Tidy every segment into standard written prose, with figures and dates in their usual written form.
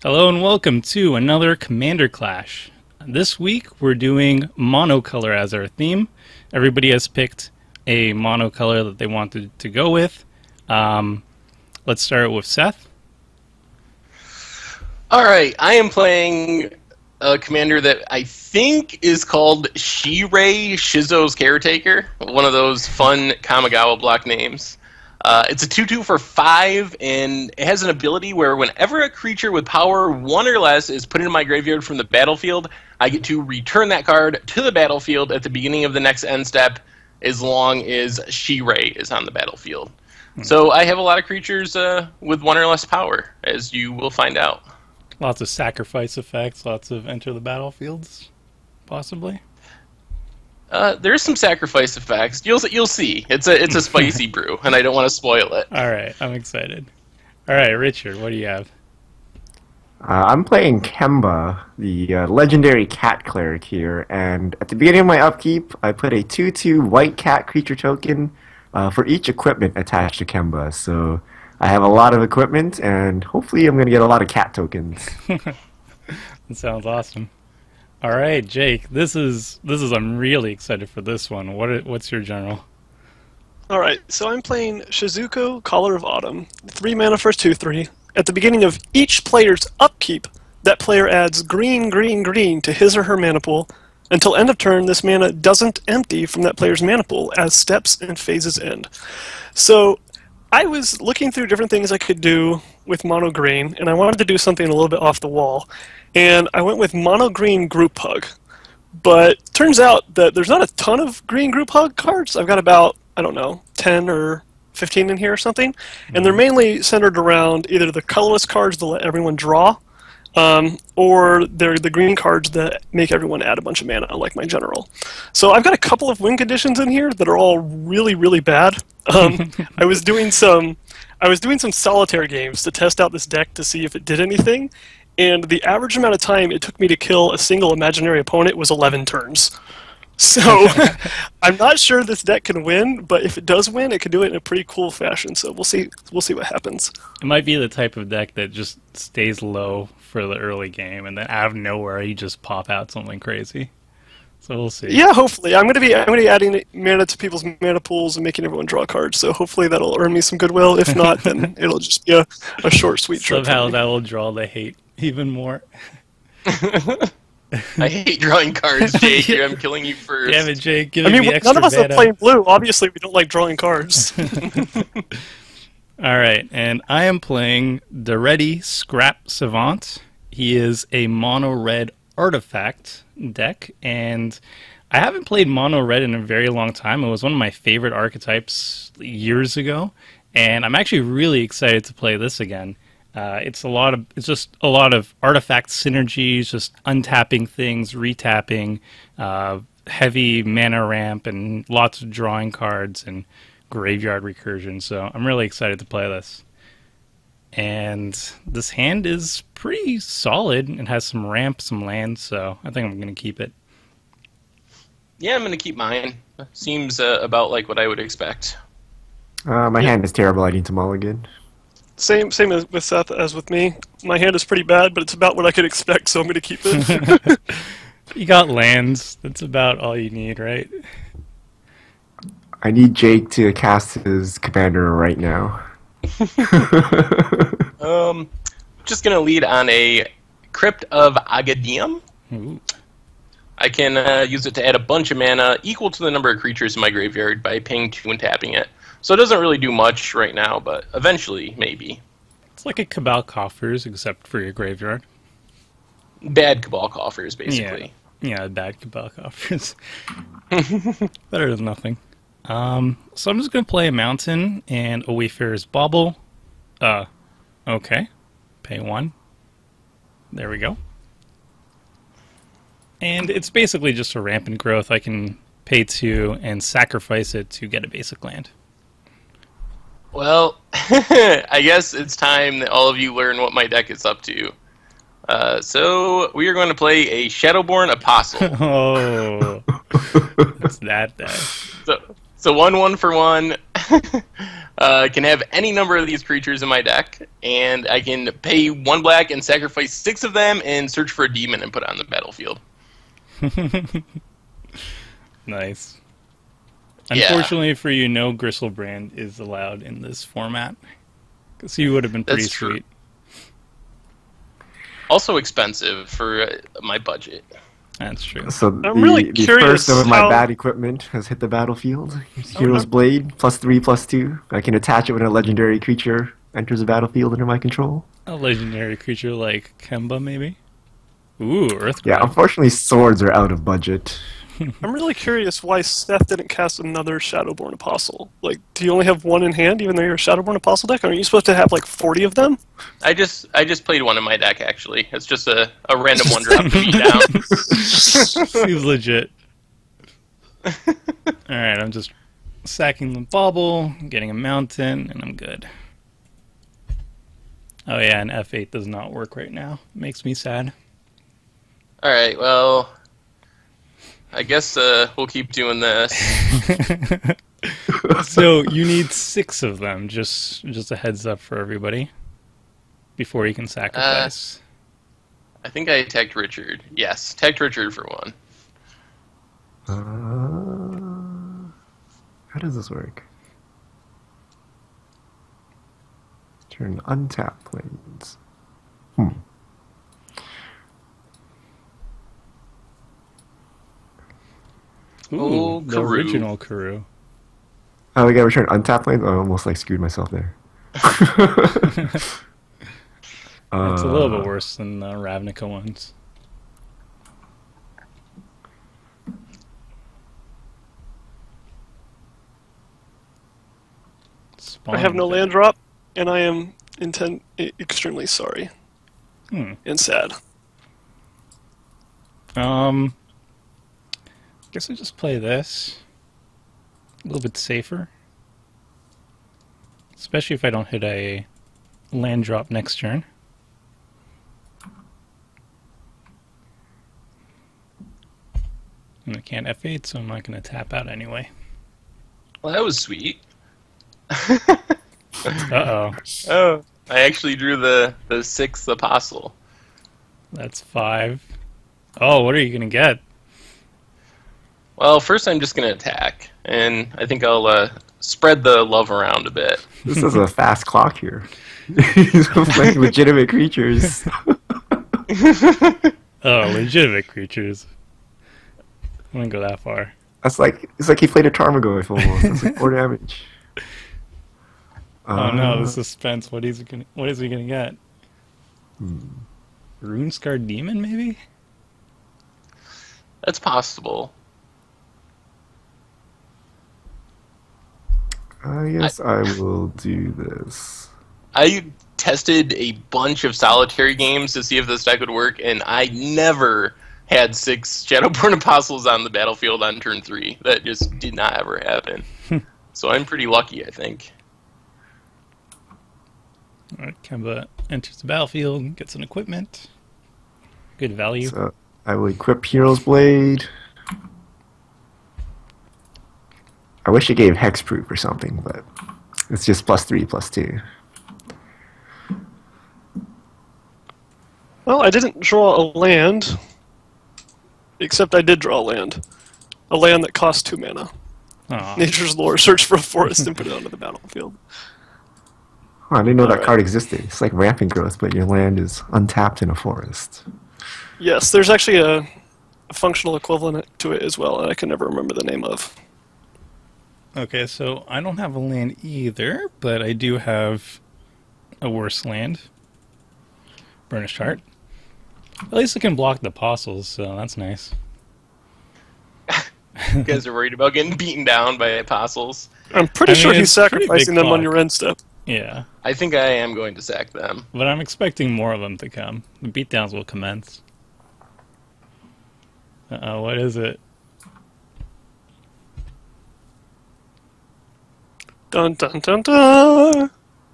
Hello and welcome to another Commander Clash. This week we're doing monocolor as our theme. Everybody has picked a monocolor that they wanted to go with. Let's start with Seth. Alright, I am playing a commander that I think is called Shirei, Shizo's Caretaker. One of those fun Kamigawa block names. It's a 2/2 for 5, and it has an ability where whenever a creature with power 1 or less is put into my graveyard from the battlefield, I get to return that card to the battlefield at the beginning of the next end step, as long as Shirei is on the battlefield. So I have a lot of creatures with 1 or less power, as you will find out. Lots of sacrifice effects, lots of enter the battlefields, possibly. There's some sacrifice effects. You'll see. It's a spicy brew, and I don't want to spoil it. All right, I'm excited. All right, Richard, what do you have? I'm playing Kemba, the legendary cat cleric here, and at the beginning of my upkeep, I put a 2/2 white cat creature token for each equipment attached to Kemba. So I have a lot of equipment, and hopefully I'm going to get a lot of cat tokens. That sounds awesome. All right, Jake. I'm really excited for this one. What's your general? All right, so I'm playing Shizuko, Caller of Autumn. 3 mana for 2/3. At the beginning of each player's upkeep, that player adds green, green, green to his or her mana pool. Until end of turn, this mana doesn't empty from that player's mana pool as steps and phases end. So I was looking through different things I could do with mono green, and I wanted to do something a little bit off the wall. And I went with mono green group hug. But turns out that there's not a ton of green group hug cards. I've got about, I don't know, 10 or 15 in here or something. And they're mainly centered around either the colorless cards that let everyone draw, or they're the green cards that make everyone add a bunch of mana, like my general. So I've got a couple of win conditions in here that are all really, really bad. I was doing some solitaire games to test out this deck to see if it did anything, and the average amount of time it took me to kill a single imaginary opponent was 11 turns. So I'm not sure this deck can win, but if it does win, it can do it in a pretty cool fashion. So we'll see what happens. It might be the type of deck that just stays low for the early game, and then out of nowhere you just pop out something crazy. So we'll see. Yeah, hopefully. I'm gonna be adding mana to people's mana pools and making everyone draw cards. So hopefully that'll earn me some goodwill. If not, then it'll just be a short, sweet trip. Somehow that will draw the hate even more. I hate drawing cards, Jake. I'm killing you first. Damn it, Jake. Give me extra none of us mana. are playing blue. Obviously, we don't like drawing cards. All right, and I am playing Daretti Scrap Savant. He is a mono-red artifact deck, and I haven't played mono-red in a very long time. It was one of my favorite archetypes years ago, and I'm actually really excited to play this again. It's just a lot of artifact synergies, just untapping things, retapping, heavy mana ramp, and lots of drawing cards and graveyard recursion. So I'm really excited to play this. And this hand is pretty solid. It has some ramp, some lands, so I think I'm going to keep it. Yeah, I'm going to keep mine. Seems about like what I would expect. My hand is terrible. I need to mulligan. Same as with Seth as with me. My hand is pretty bad, but it's about what I could expect, so I'm going to keep it. You got lands. That's about all you need, right? I need Jake to cast his commander right now. Just going to lead on a Crypt of Agadium. Ooh. I can use it to add a bunch of mana equal to the number of creatures in my graveyard by paying 2 and tapping it. So it doesn't really do much right now, but eventually, maybe. It's like a Cabal Coffers, except for your graveyard. Bad Cabal Coffers, basically. Yeah, bad Cabal Coffers. Better than nothing. So I'm just going to play a Mountain and a Wayfarer's Bauble. Okay. Pay 1. There we go. And it's basically just a rampant growth. I can pay 2 and sacrifice it to get a basic land. Well, I guess it's time that all of you learn what my deck is up to. So we are going to play a Shadowborn Apostle. Oh, it's that deck. So 1/1 for 1. Can have any number of these creatures in my deck, and I can pay 1 black and sacrifice 6 of them and search for a demon and put it on the battlefield. Nice. Yeah. Unfortunately for you, no Gristlebrand is allowed in this format. Because he would have been pretty That's true. sweet. Also expensive for my budget. That's true. So I'm really the curious first of my how- bad equipment has hit the battlefield. Hero's Blade, +3/+2. I can attach it when a legendary creature enters the battlefield under my control. A legendary creature like Kemba, maybe? Ooh, Earthquake. Yeah, unfortunately, swords are out of budget. I'm really curious why Seth didn't cast another Shadowborn Apostle. Like, do you only have 1 in hand, even though you're a Shadowborn Apostle deck? Aren't you supposed to have like 40 of them? I just played one in my deck, actually. It's just a random one drop to beat down. Seems legit. Alright, I'm just sacking the bauble, getting a mountain, and I'm good. Oh yeah, and F8 does not work right now. Makes me sad. Alright, well, I guess we'll keep doing this. So you need 6 of them, just a heads up for everybody, before you can sacrifice. I think I attacked Richard. Yes, attacked Richard for 1. How does this work? Turn untap planes. Ooh, Oh, the Karoo. original Karoo. Oh, we got return untap planes? I almost like screwed myself there. It's a little bit worse than the Ravnica ones. I have no land drop, and I am extremely sorry and sad. Guess I just play this. A little bit safer. Especially if I don't hit a land drop next turn. And I can't F8, so I'm not going to tap out anyway. Well, that was sweet. Uh-oh. Oh, I actually drew the 6th apostle. That's 5. Oh, what are you going to get? Well, first I'm just going to attack, and I think I'll spread the love around a bit. This is a fast clock here. He's playing legitimate creatures. Oh, legitimate creatures. I wouldn't go that far. It's like he played a Tarmogoyf almost. That's like 4 damage. Oh no, the suspense. What is he gonna get? Runescar Demon, maybe? That's possible. Yes, I will do this. I tested a bunch of solitary games to see if this deck would work, and I never had 6 Shadowborn Apostles on the battlefield on turn 3. That just did not ever happen. So I'm pretty lucky, I think. Alright, Kemba enters the battlefield, gets an equipment. Good value. So I will equip Hero's Blade. I wish it gave hexproof or something, but it's just +3/+2. Well, I didn't draw a land, except I did draw a land. A land that costs 2 mana. Aw. Nature's Lore, search for a forest and put it onto the battlefield. Oh, I didn't know that Alright. card existed. It's like Rampant Growth, but your land is untapped in a forest. Yes, there's actually a functional equivalent to it as well, and I can never remember the name of. Okay, so I don't have a land either, but I do have a worse land. Burnished Heart. At least I can block the Apostles, so that's nice. You guys are worried about getting beaten down by apostles. I'm pretty I mean, sure he's it's a pretty sacrificing big them on clock. your end step. Yeah, I think I am going to sack them. but I'm expecting more of them to come. The beatdowns will commence. Uh-oh, what is it? Dun dun dun dun!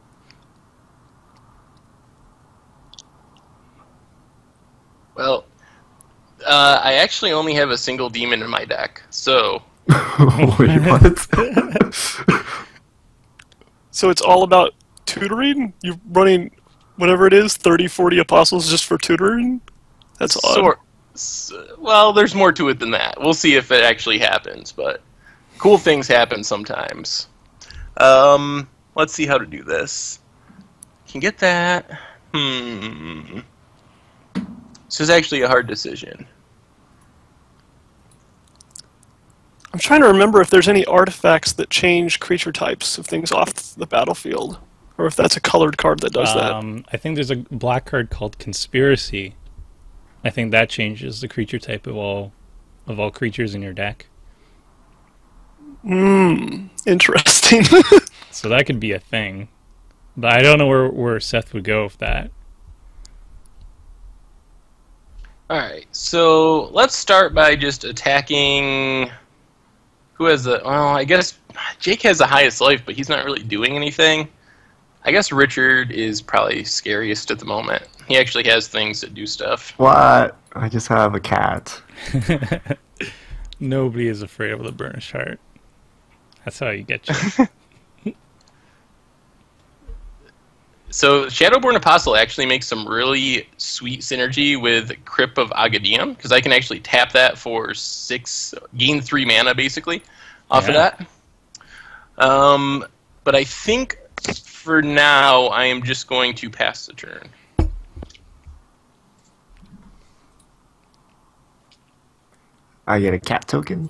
Well, I actually only have a single demon in my deck, so Wait, what? So it's all about tutoring? You're running whatever it is, 30, 40 apostles just for tutoring? That's odd. Well, there's more to it than that. We'll see if it actually happens, but cool things happen sometimes. Let's see how to do this. Can get that. This is actually a hard decision. I'm trying to remember if there's any artifacts that change creature types of things off the battlefield, or if that's a colored card that does that. I think there's a black card called Conspiracy. I think that changes the creature type of all creatures in your deck. Interesting. So that could be a thing. But I don't know where Seth would go with that. Alright, so let's start by just attacking... Who has the... Well, I guess Jake has the highest life, but he's not really doing anything. I guess Richard is probably scariest at the moment. He actually has things that do stuff. What? I just have a cat. Nobody is afraid of the Burnished Heart. That's how you get you. So Shadowborn Apostle actually makes some really sweet synergy with Crypt of Agadium, because I can actually tap that for 6, gain 3 mana basically off of that. But I think for now I am just going to pass the turn. I get a cat token.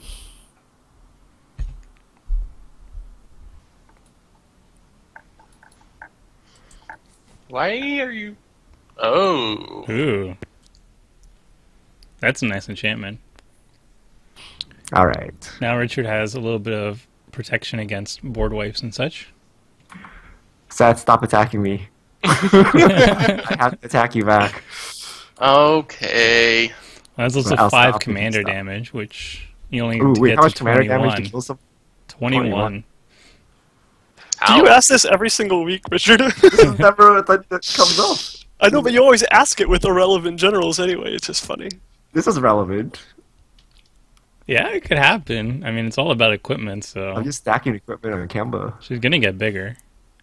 Why are you... Oh. Ooh. That's a nice enchantment. Alright. Now Richard has a little bit of protection against board wipes and such. Seth, stop attacking me. I have to attack you back. Okay. That's also I'll 5 stop. commander damage, which you only Ooh, need to wait, get how much to commander 21. damage to kill some? 21. Do you ask this every single week, Richard? This is never that comes up. I know, but you always ask it with irrelevant generals anyway. It's just funny. This is relevant. Yeah, it could happen. I mean, it's all about equipment, so I'm just stacking equipment on Kemba. she's gonna get bigger.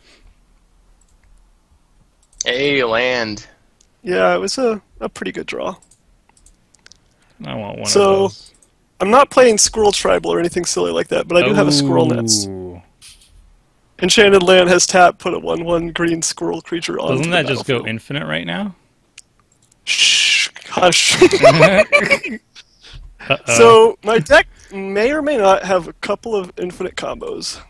Hey, land. Yeah, it was a pretty good draw. I want one of So, those. I'm not playing Squirrel Tribal or anything silly like that, but I do have a Squirrel Nets. Ooh. Enchanted Land has tap, put a 1/1 green squirrel creature on. Doesn't that just go infinite right now? Shh, hush. Uh-oh. So, my deck may or may not have a couple of infinite combos.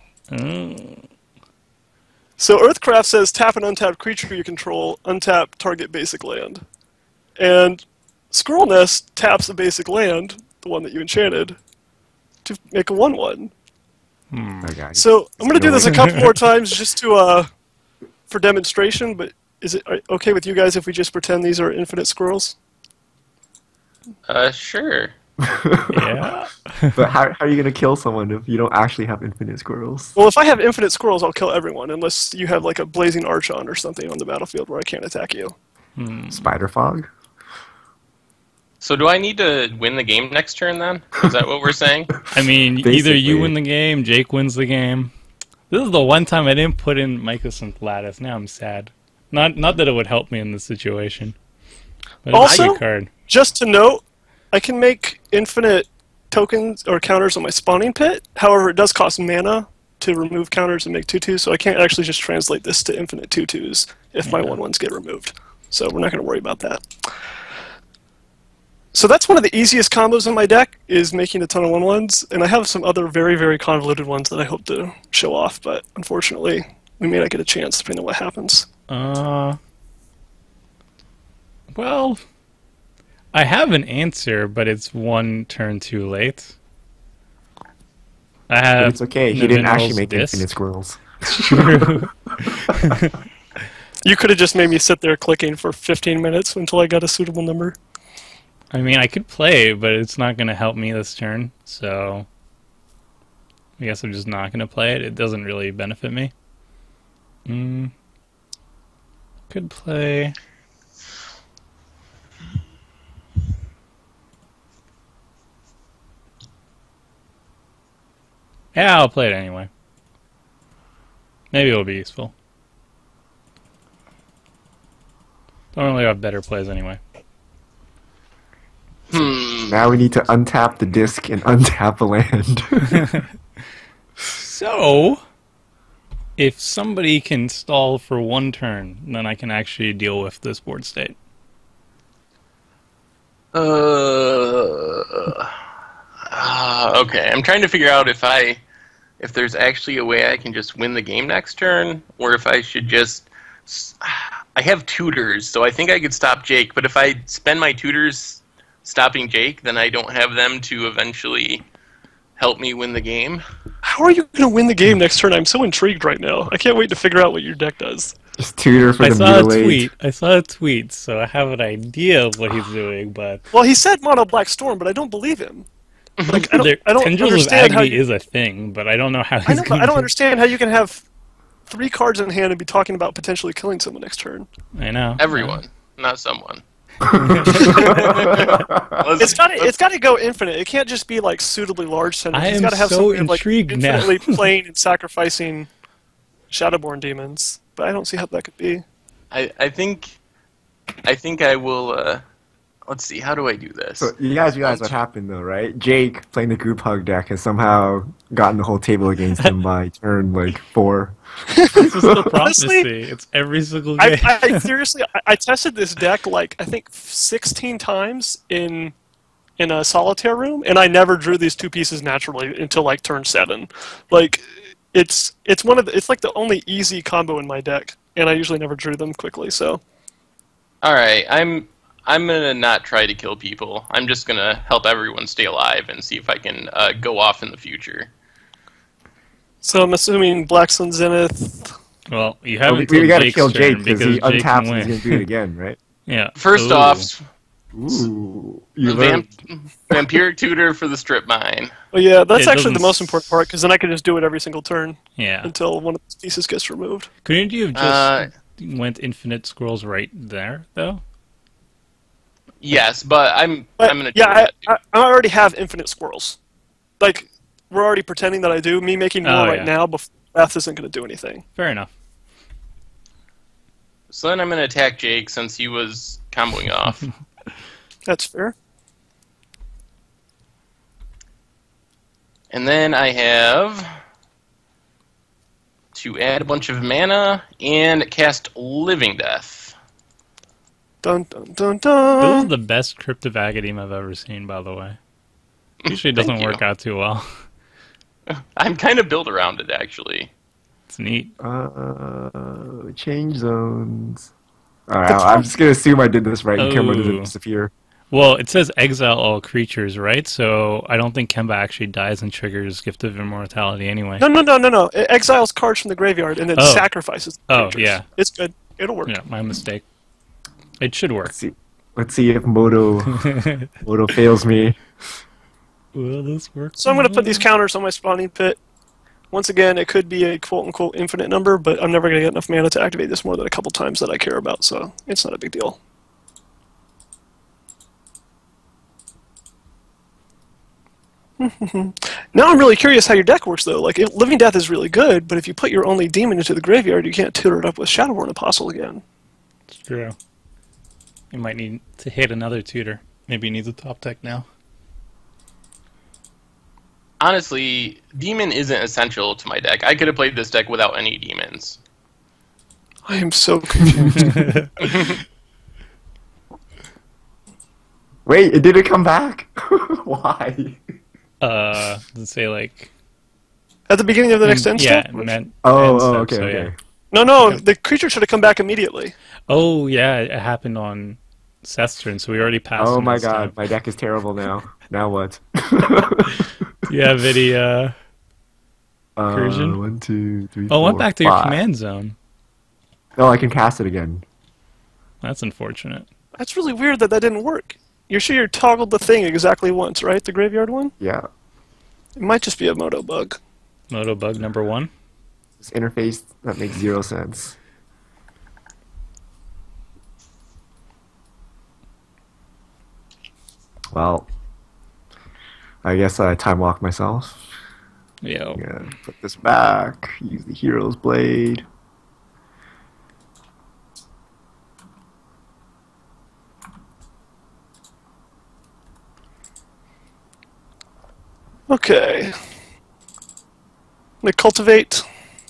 So, Earthcraft says tap an untapped creature you control, untap target basic land. And Squirrel Nest taps a basic land, the one that you enchanted, to make a 1/1. Okay. So I'm going to do this a couple more times just to for demonstration, but is it okay with you guys if we just pretend these are infinite squirrels? Sure. Yeah. But how are you going to kill someone if you don't actually have infinite squirrels? Well, if I have infinite squirrels, I'll kill everyone, unless you have like a blazing arch on or something on the battlefield where I can't attack you. Spider fog? So do I need to win the game next turn then? Is that what we're saying? I mean, either Basically. you win the game, Jake wins the game. This is the one time I didn't put in Mycosynth Lattice. Now I'm sad. Not that it would help me in this situation. But it's Also- a good card. Just to note, I can make infinite tokens or counters on my spawning pit. However, it does cost mana to remove counters and make 2/2s, so I can't actually just translate this to infinite 2/2s if my 1/1s get removed. So we're not going to worry about that. So that's one of the easiest combos in my deck, is making a ton of 1/1s, and I have some other very, very convoluted ones that I hope to show off, but unfortunately, we may not get a chance depending on what happens. Well, I have an answer, but it's one turn too late. I But have. it's okay, he didn't actually Navinal's make Disc. infinite squirrels. True. You could have just made me sit there clicking for 15 minutes until I got a suitable number. I mean, I could play, but it's not going to help me this turn, so I guess I'm just not going to play it. It doesn't really benefit me. Could play. Yeah, I'll play it anyway. Maybe it'll be useful. Don't really have better plays anyway. Now we need to untap the disc and untap a land. So, if somebody can stall for one turn, then I can actually deal with this board state. Okay, I'm trying to figure out if there's actually a way I can just win the game next turn, or if I should just... I have tutors, so I think I could stop Jake, but if I spend my tutors stopping Jake, then I don't have them to eventually help me win the game. How are you going to win the game next turn? I'm so intrigued right now. I can't wait to figure out what your deck does. Just tutor for I the saw a mutilate. tweet. I saw a tweet, so I have an idea of what he's doing, but... Well, he said Mono Black Storm, but I don't believe him. Like, I don't Tendrils of understand how Agony you... is a thing, but I don't know how I he's know, but going I don't understand how you can have 3 cards in hand and be talking about potentially killing someone next turn. I know. Everyone, not someone. It's got to go infinite. It can't just be like suitably large centers. I It's am got to have so something like intrigued now. infinitely playing and sacrificing Shadowborn demons. But I don't see how that could be. I think I will. Let's see. How do I do this? So you guys realize what happened though, right? Jake, playing the group hug deck, has somehow gotten the whole table against him by turn like 4. This is the prophecy. Honestly, It's every single game. I seriously, I tested this deck like I think 16 times in a solitaire room, and I never drew these 2 pieces naturally until like turn 7. Like it's like the only easy combo in my deck, and I usually never drew them quickly. So All right, I'm gonna not try to kill people. I'm just gonna help everyone stay alive and see if I can go off in the future. So I'm assuming Black Sun Zenith. Well, you haven't We killed gotta Jake's kill turn Jake because he Jake can untaps and win. he's gonna do it again, right? Yeah. First Ooh. off, Ooh, you learned. Vampiric Tutor for the strip mine. Well, yeah, that's It actually the doesn't most important part because then I can just do it every single turn Yeah. until one of the pieces gets removed. Couldn't you have just went infinite scrolls right there, though? Yes, but I'm gonna. Yeah, do that. I already have infinite squirrels. Like we're already pretending that I do. Me making more right yeah. now before Wrath isn't going to do anything. Fair enough. So then I'm gonna attack Jake since he was comboing off. That's fair. And then I have to add a bunch of mana and cast Living Death. Dun dun dun This dun. is the best Crypt of Agadim I've ever seen, by the way. Usually it doesn't Thank you. work out too well. I'm kind of built around it, actually. It's neat. Change zones. Alright, I'm just gonna assume I did this right and Kemba doesn't Oh. disappear. Well, it says exile all creatures, right? So I don't think Kemba actually dies and triggers Gift of Immortality anyway. No. It exiles cards from the graveyard and then Oh. sacrifices the Oh, creatures. yeah. It's good. It'll work. Yeah, my mistake. It should work. Let's see if Moto fails me. Will this work? So I'm going to put these counters on my spawning pit. Once again, it could be a quote-unquote infinite number, but I'm never going to get enough mana to activate this more than a couple times that I care about, so it's not a big deal. Now I'm really curious how your deck works, though. Like, Living Death is really good, but if you put your only demon into the graveyard, you can't tutor it up with Shadowborn Apostle again. It's true. You might need to hit another tutor. Maybe he needs a top deck now. Honestly, Demon isn't essential to my deck. I could have played this deck without any demons. I am so confused. Wait, it didn't come back? Why? Does it say like... At the beginning of the next end Yeah, step? it meant end Oh, step, okay, so, okay. yeah. No, the creature should have come back immediately. Oh, yeah, it happened on Seth's turn, so we already passed Oh him my this god, time. my deck is terrible now. Now what? Yeah, Vidya. Recursion? 1, 2, 3, Oh, 4, went back to your 5. command zone. Oh, I can cast it again. That's unfortunate. That's really weird that didn't work. You're sure you toggled the thing exactly once, right? The graveyard one? Yeah. It might just be a moto bug. Moto bug number 1. This interface, that makes 0 sense. Well, I guess I time walk myself. Yo. Yeah, put this back. Use the Hero's Blade. Okay. I'm going to cultivate.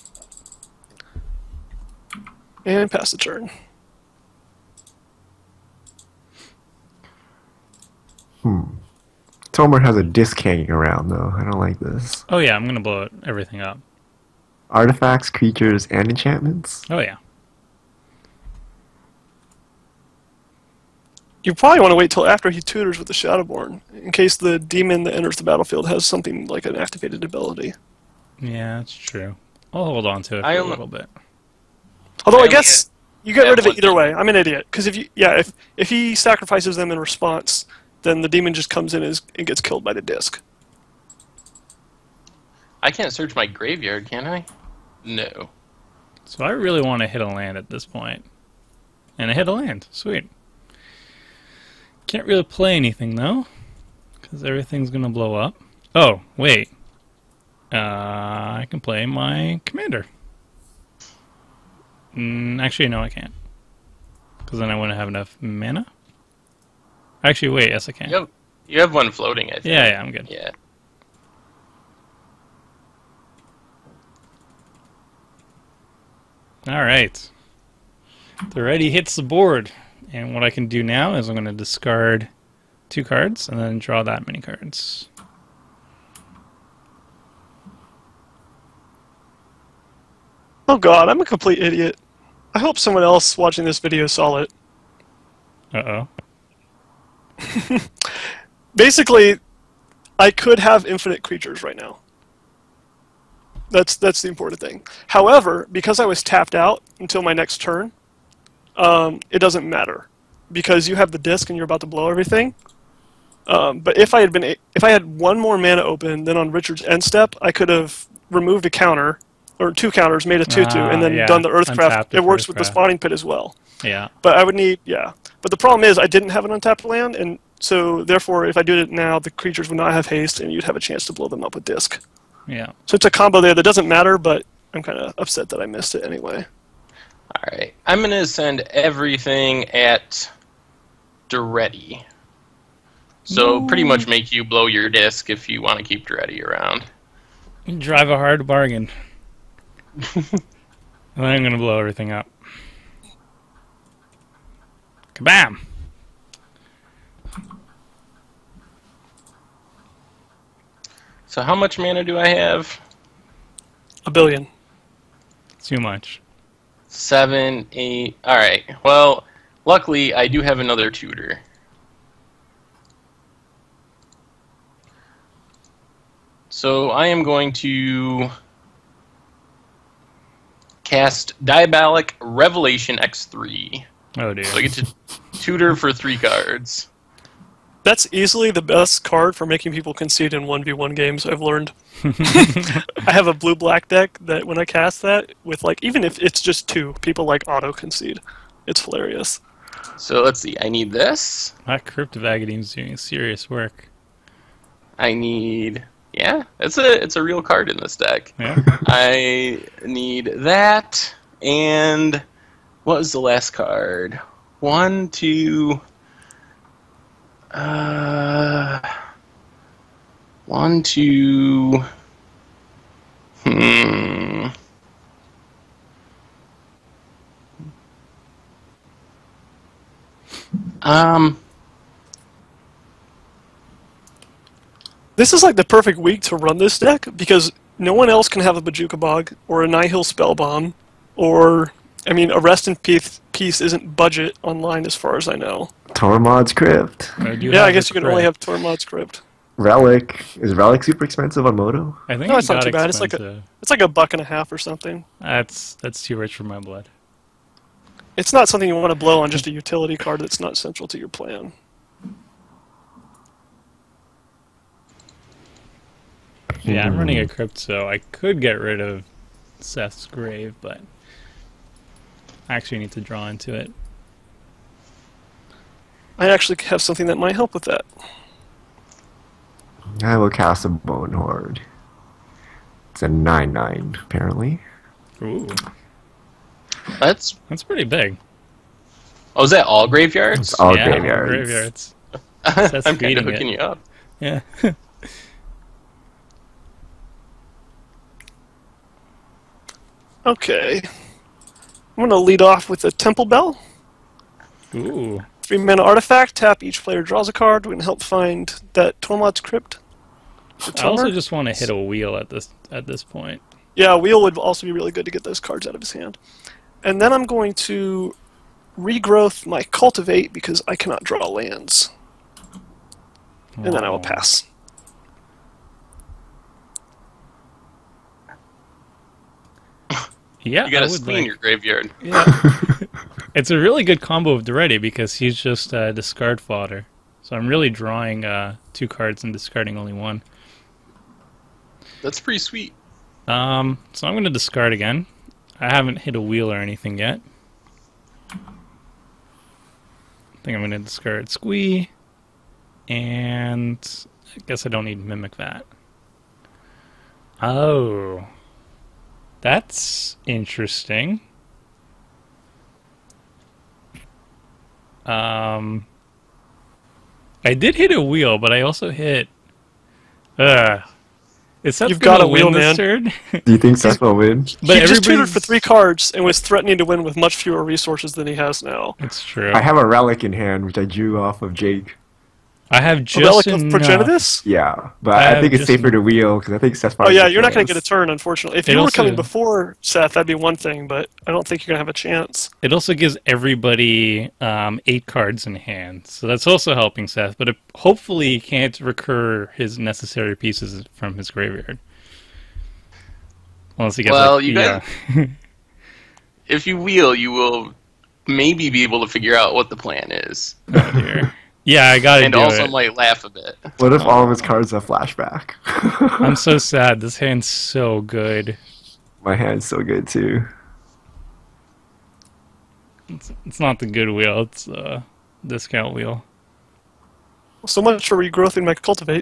And pass the turn. Tomer has a disc hanging around, though. I don't like this. Oh yeah, I'm gonna blow everything up. Artifacts, creatures, and enchantments? Oh yeah. You probably want to wait till after he tutors with the Shadowborn, in case the demon that enters the battlefield has something like an activated ability. Yeah, that's true. I'll hold on to it for I a only- little bit. Although I only guess you get have rid of it one either way. I'm an idiot. Because if he sacrifices them in response, then the demon just comes in and gets killed by the disc. I can't search my graveyard, can I? No. So I really want to hit a land at this point. And I hit a land. Sweet. Can't really play anything, though. Because everything's going to blow up. Oh, wait. I can play my commander. Actually, no, I can't. Because then I wouldn't have enough mana. Actually, wait, yes, I can. You have one floating, I think. Yeah, I'm good. Yeah. Alright. Daretti hits the board. And what I can do now is I'm going to discard 2 cards and then draw that many cards. Oh god, I'm a complete idiot. I hope someone else watching this video saw it. Uh-oh. Basically, I could have infinite creatures right now. That's the important thing. However, because I was tapped out until my next turn, it doesn't matter because you have the disc and you're about to blow everything. But if I had one more mana open, then on Richard's end step, I could have removed a counter or 2 counters, made a 2/2, and then yeah. done the Earthcraft. Untapped It the works with the Earthcraft. spawning pit as well. Yeah. But I would need, yeah. But the problem is I didn't have an untapped land, and so therefore if I did it now, the creatures would not have haste, and you'd have a chance to blow them up with disc. Yeah. So it's a combo there that doesn't matter, but I'm kind of upset that I missed it anyway. Alright. I'm going to send everything at Daretti. So pretty much make you blow your disc if you want to keep Daretti around. Drive a hard bargain. And then I'm going to blow everything up. Kabam! So how much mana do I have? 1 billion. Too much. 7, 8. Alright. Well, luckily I do have another tutor. So I am going to cast Diabolic Revelation X3. Oh, dear. So I get to tutor for 3 cards. That's easily the best card for making people concede in 1v1 games, I've learned. I have a blue-black deck that when I cast that, with like, even if it's just 2, people like auto-concede. It's hilarious. So let's see. I need this. That Crypt of Agadeem's doing serious work. I need... Yeah, it's a real card in this deck. Yeah. I need that, and what was the last card? 1, 2... 1, 2... This is like the perfect week to run this deck because no one else can have a Bajuka Bog or a Nihil Spellbomb or, I mean, a Rest in Peace isn't budget online as far as I know. Tormod's Crypt. Yeah, I guess you can only have Tormod's Crypt. Relic. Is Relic super expensive on Moto? I think No, it it's not got too bad. expensive. It's like $1.50 or something. That's too rich for my blood. It's not something you want to blow on just a utility card that's not central to your plan. Yeah, I'm running a Crypt, so I could get rid of Seth's Grave, but I actually need to draw into it. I actually have something that might help with that. I will cast a Bone Horde. It's a 9/9 apparently. Ooh, That's pretty big. oh, is that all graveyards? It's all Yeah, graveyards. graveyards. That's I'm kind beating of hooking it. you up. Yeah. Okay. I'm going to lead off with a Temple Bell. Ooh. 3-mana artifact. Tap, each player draws a card. We can help find that Tormod's Crypt. I also just want to hit a wheel at this point. Yeah, Wheel would also be really good to get those cards out of his hand. And then I'm going to regrowth my Cultivate because I cannot draw lands. And then I will pass. Yeah, You got I a would spleen in your graveyard. Yeah. It's a really good combo with Daretti because he's just discard fodder. So I'm really drawing 2 cards and discarding only 1. That's pretty sweet. So I'm going to discard again. I haven't hit a wheel or anything yet. I think I'm going to discard Squee. And I guess I don't need Mimic that. Oh. That's interesting. I did hit a wheel, but I also hit... Is Seth You've got gonna a wheel, win this man. turn? Do you think Seth will win? But He just tutored everybody's- for 3 cards and was threatening to win with much fewer resources than he has now. It's true. I have a relic in hand, which I drew off of Jake. I have A just relic of enough. Progenitus? Yeah, but I I have think it's just safer to wheel because I think Seth's Oh probably yeah, gonna you're not going kill to get a us. turn, unfortunately. If It you were also- coming before Seth, that'd be one thing, but I don't think you're going to have a chance. It also gives everybody 8 cards in hand, so that's also helping Seth. But hopefully, he can't recur his necessary pieces from his graveyard. Unless he gets Well, like, you guys- If you wheel, you will maybe be able to figure out what the plan is. Oh dear. Yeah, I gotta And do also it. might laugh a bit. What if all of his cards are flashback? I'm so sad. This hand's so good. My hand's so good too. It's not the good wheel. It's the discount wheel. So much for regrowthing my Cultivate.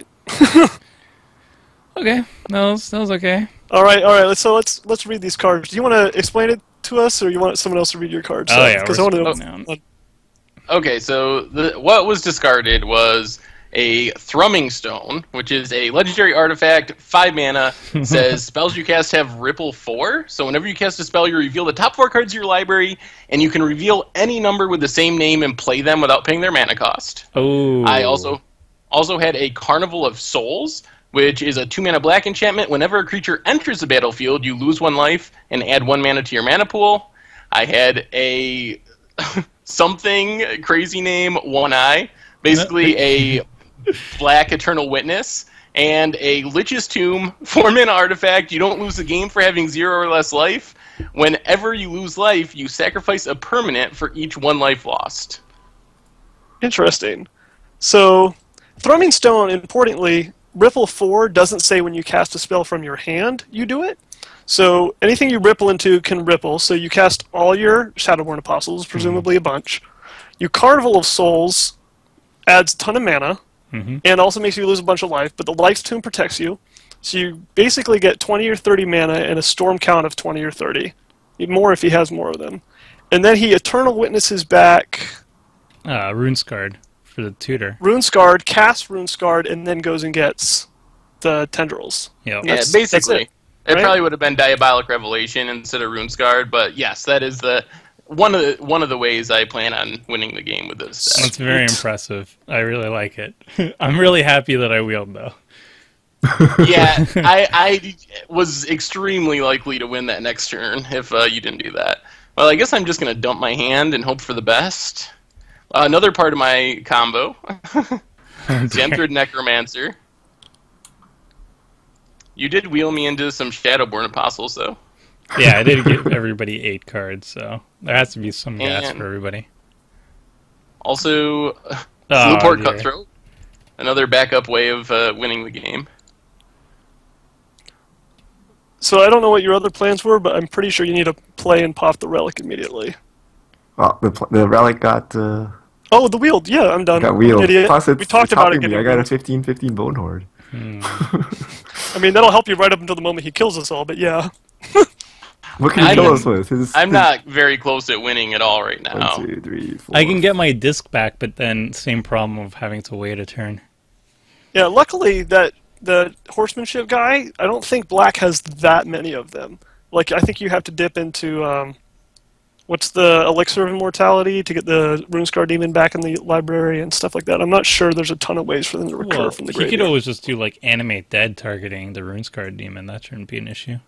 Okay, that was okay. All right. So let's read these cards. Do you want to explain it to us, or you want someone else to read your cards? Oh, yeah, because we're I want to know. splitting down. Okay, so what was discarded was a Thrumming Stone, which is a legendary artifact, 5 mana, says spells you cast have Ripple 4. So whenever you cast a spell, you reveal the top 4 cards of your library, and you can reveal any number with the same name and play them without paying their mana cost. Oh. I also had a Carnival of Souls, which is a 2-mana black enchantment. Whenever a creature enters the battlefield, you lose 1 life and add 1 mana to your mana pool. I had a something crazy name, One Eye, basically a black Eternal Witness, and a Lich's Tomb, 4-mana artifact. You don't lose the game for having 0 or less life. Whenever you lose life, you sacrifice a permanent for each 1 life lost. Interesting. So, Thrumming Stone, importantly, Ripple 4 doesn't say when you cast a spell from your hand, you do it. So anything you ripple into can ripple. So you cast all your Shadowborn Apostles, presumably a bunch. You Carnival of Souls adds a ton of mana, and also makes you lose a bunch of life, but the Life's Tomb protects you. So you basically get 20 or 30 mana and a storm count of 20 or 30. More if he has more of them. And then he Eternal Witnesses back Runescarred for the tutor. Runescarred, casts Runescarred, and then goes and gets the Tendrils. Yep. Yeah, That's basically. it, It right? probably would have been Diabolic Revelation instead of Runescarred, but yes, that is the one of the ways I plan on winning the game with this deck. That's very impressive. I really like it. I'm really happy that I wheeled, though. Yeah, I was extremely likely to win that next turn if you didn't do that. Well, I guess I'm just going to dump my hand and hope for the best. Another part of my combo, Zenthred Necromancer. You did wheel me into some Shadowborn Apostles, though. Yeah, I did give everybody 8 cards, so there has to be some gas And- for everybody. Also, Oh, Slewport dear. Cutthroat. Another backup way of winning the game. So I don't know what your other plans were, but I'm pretty sure you need to play and pop the relic immediately. Well, the relic got Oh, the wield. Yeah, I'm done. got I'm an wheeled. idiot. Plus, We it's talked about it helping me. getting I got a wheeled. 15/15 Bone Horde. I mean, that'll help you right up until the moment he kills us all, but yeah. What can he kill us with? I'm not very close at winning at all right now. 1, 2, 3, 4. I can get my disc back, but then same problem of having to wait a turn. Yeah, luckily that the horsemanship guy, I don't think black has that many of them. Like, I think you have to dip into, what's the Elixir of Immortality to get the Runescar Demon back in the library and stuff like that. I'm not sure there's a ton of ways for them to recur from the He graveyard. could always just do, like, Animate Dead targeting the Runescar Demon. That shouldn't be an issue.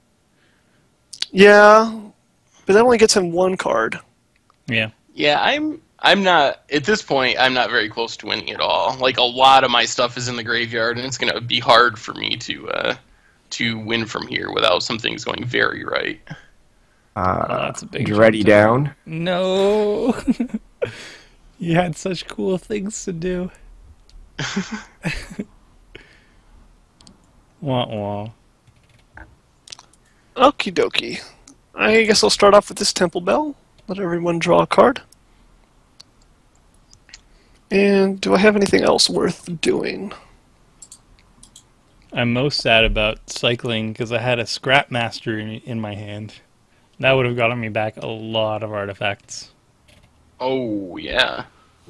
Yeah, but that only gets him one card. Yeah. Yeah, I'm not at this point. I'm not very close to winning at all. Like a lot of my stuff is in the graveyard, and it's gonna be hard for me to win from here without some things going very right. That's a big Daretti down. No. You had such cool things to do. Wah wah. Okie dokie. I guess I'll start off with this Temple Bell. Let everyone draw a card. And do I have anything else worth doing? I'm most sad about cycling because I had a Scrap Master in my hand. That would have gotten me back a lot of artifacts. Oh yeah,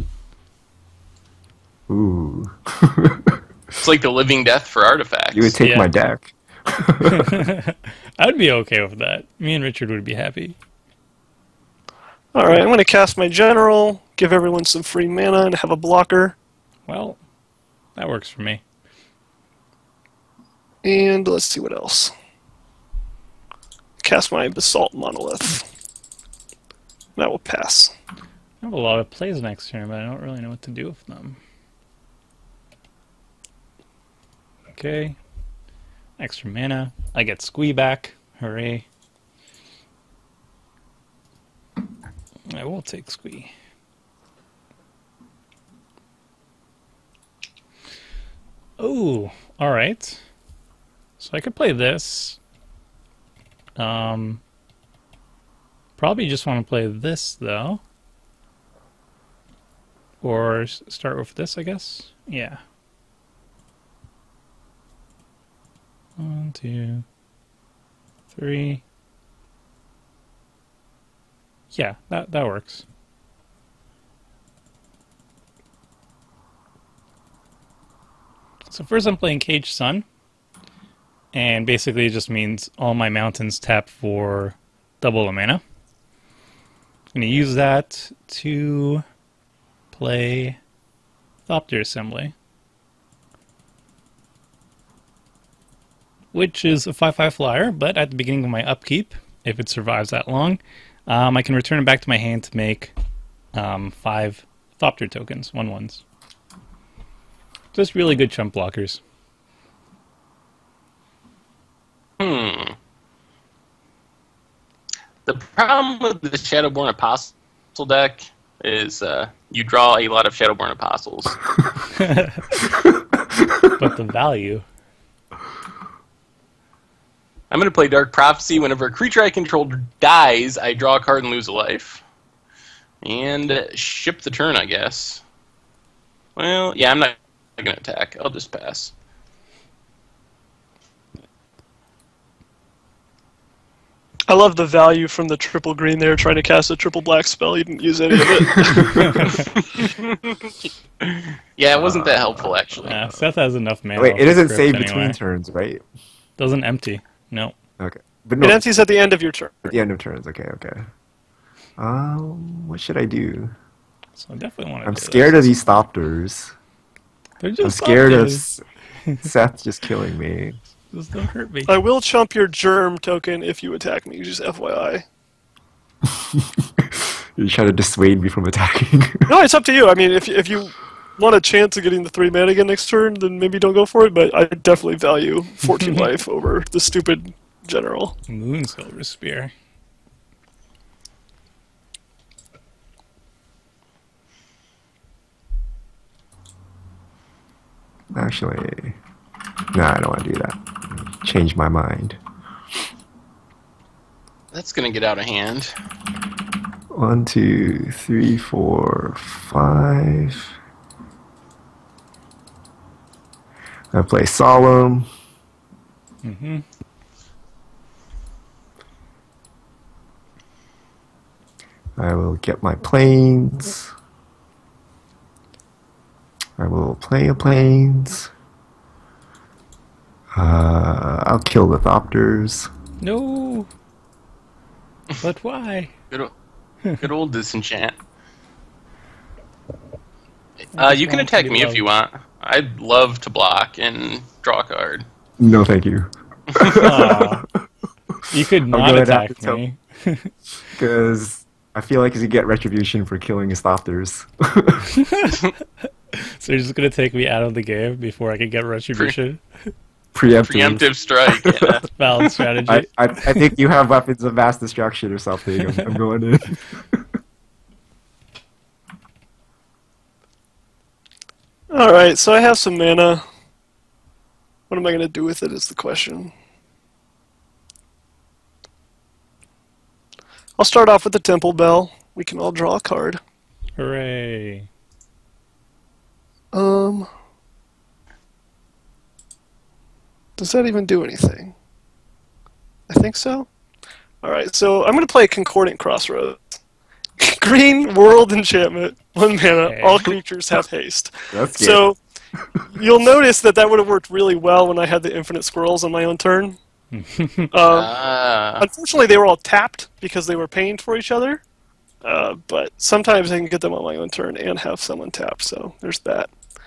Ooh. it's like the living death for artifacts. You would take Yeah. my deck. I would be okay with that. Me and Richard would be happy. Alright, I'm going to cast my General, give everyone some free mana, and have a blocker. Well, that works for me. And let's see what else. Cast my Basalt Monolith. That will pass. I have a lot of plays next turn, but I don't really know what to do with them. Okay. Extra mana. I get Squee back. Hooray. I will take Squee. Oh, alright. So I could play this. Probably just want to play this, though. Or start with this, I guess? Yeah. 1, 2, 3. Yeah, that works. So first I'm playing Cage Sun. And basically it just means all my mountains tap for double a mana. I'm going to use that to play Thopter Assembly, which is a 5/5 flyer, but at the beginning of my upkeep, if it survives that long, I can return it back to my hand to make 5 Thopter tokens, 1/1s. Just really good chump blockers. The problem with the Shadowborn Apostle deck is you draw a lot of Shadowborn Apostles. But the value. I'm going to play Dark Prophecy. Whenever a creature I control dies, I draw a card and lose a life. And ship the turn, I guess. Well, yeah, I'm not going to attack. I'll just pass. I love the value from the triple green there, trying to cast a triple black spell. You didn't use any of it. Yeah, it wasn't that helpful, actually. Seth has enough mana. Wait, off it doesn't the say script between anyway. turns, right? Doesn't empty. No. Okay. But It no, empties at the end of your turn. at the end of turns. Okay, okay. What should I do? So I definitely want to. I'm scared of these Thopters. They're just I'm scared of Thopters. Seth just killing me. Just don't hurt me. I will chump your Germ token if you attack me, just FYI. You're trying to dissuade me from attacking. No, it's up to you. I mean, if you want a chance of getting the 3 mana again next turn, then maybe don't go for it, but I definitely value 14 life over the stupid General. Moonsilver Spear. Actually, no, I don't want to do that. Change my mind. That's going to get out of hand. 1, 2, 3, 4, 5. I play Solemn. Mm-hmm. I will get my planes. I will play a planes. I'll kill the Thopters. No. But why? Good old disenchant. I just You can want to attack be me if loved. you want. I'd love to block and draw a card. No, thank you. Aw. You could not going attack after me. Because I feel like you get retribution for killing his Thopters. So you're just gonna take me out of the game before I can get retribution? Preemptive strike. Yeah. Valid strategy. I think you have weapons of mass destruction or something. I'm going in. Alright, so I have some mana. What am I going to do with it is the question. I'll start off with the Temple Bell. We can all draw a card. Hooray. Does that even do anything? I think so. Alright, so I'm going to play Concordant Crossroads. Green World Enchantment, 1 mana, Okay. all creatures have haste. That's good. So, you'll notice that would have worked really well when I had the Infinite Squirrels on my own turn. Unfortunately, they were all tapped because they were paying for each other. But sometimes I can get them on my own turn and have someone tapped, so there's that.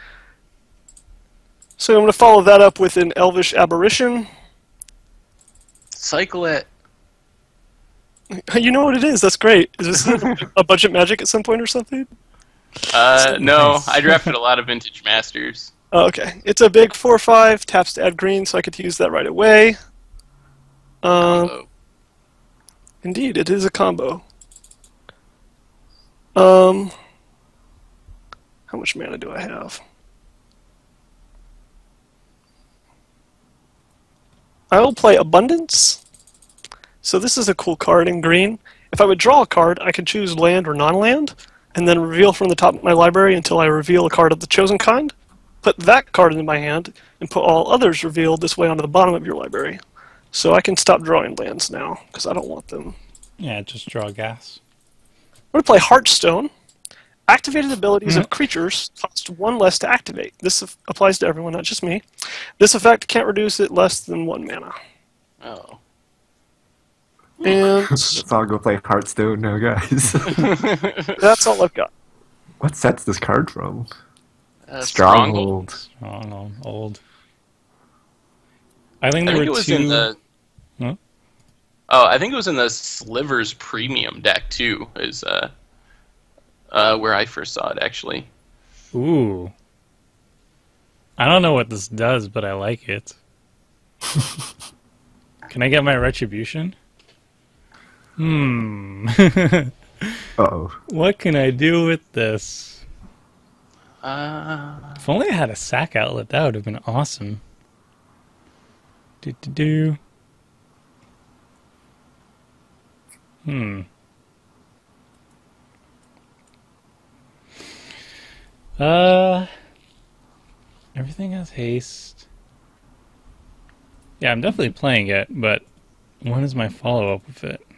So I'm going to follow that up with an Elvish Aberration. Cycle it. You know what it is, that's great. Is this a budget magic at some point or something? No, I drafted a lot of Vintage Masters. Oh, okay. It's a big 4/5, taps to add green, so I could use that right away. Indeed, it is a combo. How much mana do I have? I will play Abundance. So this is a cool card in green. If I would draw a card, I could choose land or non-land, and then reveal from the top of my library until I reveal a card of the chosen kind. Put that card in my hand, and put all others revealed this way onto the bottom of your library. So I can stop drawing lands now, because I don't want them. Yeah, just draw gas. I'm going to play Heartstone. Activated abilities of creatures cost 1 less to activate. This applies to everyone, not just me. This effect can't reduce it less than 1 mana. Oh. And Let's all go play Hearthstone now, guys. that's all I've got. What set's this card from? Stronghold. Stronghold. Old. I think I there think it were was two. in the. Huh? Oh, I think it was in the Slivers Premium deck too. Is where I first saw it actually. Ooh. I don't know what this does, but I like it. Can I get my retribution? Uh-oh. What can I do with this? Uh, If only I had a sack outlet, that would have been awesome. Do. Everything has haste. Yeah, I'm definitely playing it, but when is my follow-up with it?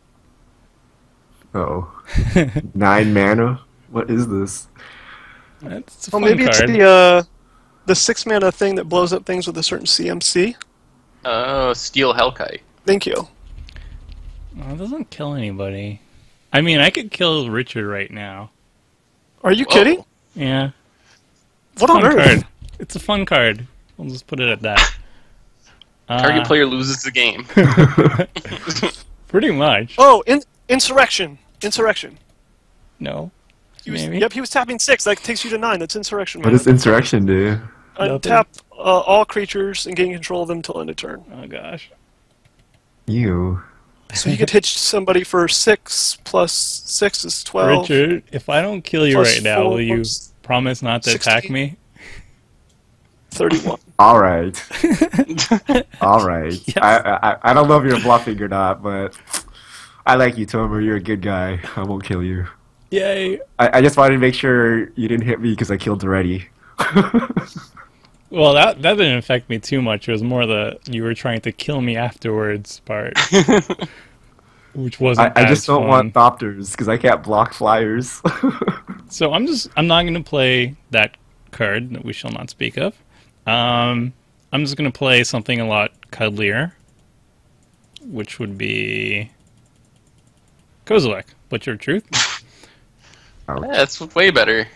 Uh-oh. 9 mana? What is this? It's a Well, fun maybe card. it's the 6 mana thing that blows up things with a certain CMC. oh, Steel Hellkite. Thank you. Oh, it doesn't kill anybody. I mean, I could kill Richard right now. Are you Whoa. kidding? Yeah. What on Fun earth? card. It's a fun card. We'll just put it at that. Target player loses the game. Pretty much. Oh, Insurrection. Insurrection. No. Yep, he was tapping 6. That takes you to 9. That's Insurrection. What does Insurrection do? Untap all creatures and gain control of them till end of turn. Oh gosh. You. So you could hit somebody for 6 plus 6 is 12. Richard, if I don't kill you Plus right now, 4 will you plus promise not to attack 16. me? 31. All right. All right. Yes. I don't know if you're bluffing or not, but I like you, Tomer. You're a good guy. I won't kill you. Yay. I just wanted to make sure you didn't hit me because I killed Daretti. Well, that didn't affect me too much. It was more the you were trying to kill me afterwards part, which wasn't I as just don't fun. want Thopters because I can't block flyers. So I'm not going to play that card that we shall not speak of. I'm just going to play something a lot cuddlier, which would be Kozilek, Butcher of Truth. Yeah, that's way better.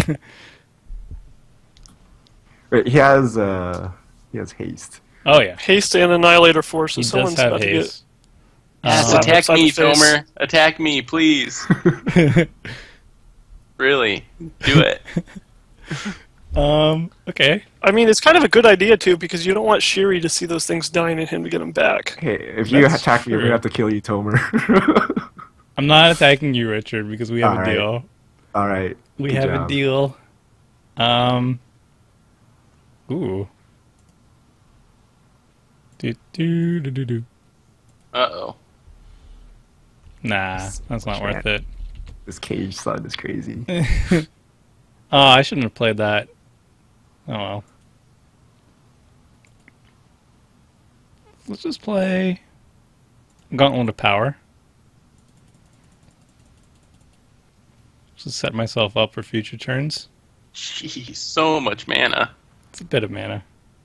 Wait, he has haste. Oh yeah, Haste and Annihilator Force. he So does someone's have about to get. haste. Yes, Slap attack upside me, the face. Tomer. Attack me, please. Really, do it. Okay. I mean, it's kind of a good idea too because you don't want Shirei to see those things dying and him to get them back. Hey, if you That's attack me, I'm true. gonna have to kill you, Tomer. I'm not attacking you, Richard, because we have a Alright. deal. All right. We good have job. a deal. Ooh. Do. Uh-oh. Nah, that's not worth it. This cage sun is crazy. Oh, I shouldn't have played that. Oh well. Let's just play Gauntlet of Power. Just set myself up for future turns. Jeez, so much mana. It's a bit of mana.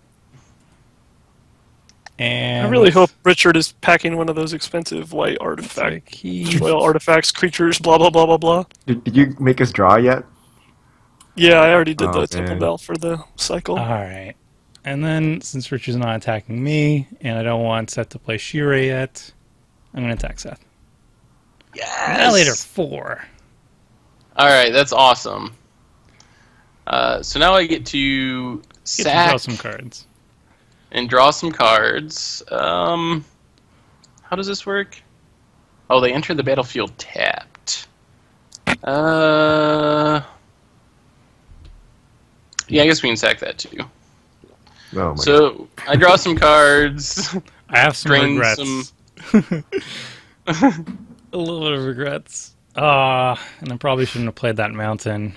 And I really hope Richard is packing one of those expensive white it's artifact, like he... royal artifacts, creatures, blah blah blah blah blah. Did you make us draw yet? Yeah, I already did Oh, the Temple man. Bell for the cycle. Alright. And then, since Richard's not attacking me, and I don't want Seth to play Shirei yet, I'm going to attack Seth. Annihilator Yes! 4. Alright, that's awesome. So now I get to Get to sack draw some cards. and draw some cards. How does this work? Oh, they enter the battlefield tapped. Yeah, I guess we can sack that too. Oh my god. So I draw some cards. I have some Drain regrets. A little bit of regrets. And I probably shouldn't have played that mountain.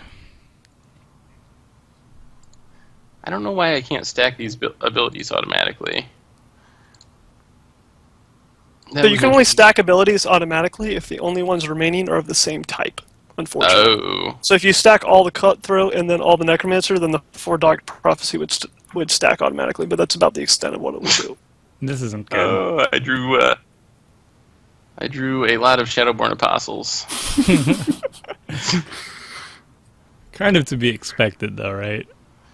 I don't know why I can't stack these abilities automatically. So you can only stack abilities automatically if the only ones remaining are of the same type, unfortunately. Oh. So if you stack all the Cutthroat and then all the Necromancer, then the 4 Dark Prophecy would stack automatically, but that's about the extent of what it would do. This isn't good. Oh, I drew a lot of Shadowborn Apostles. Kind of to be expected, though, right?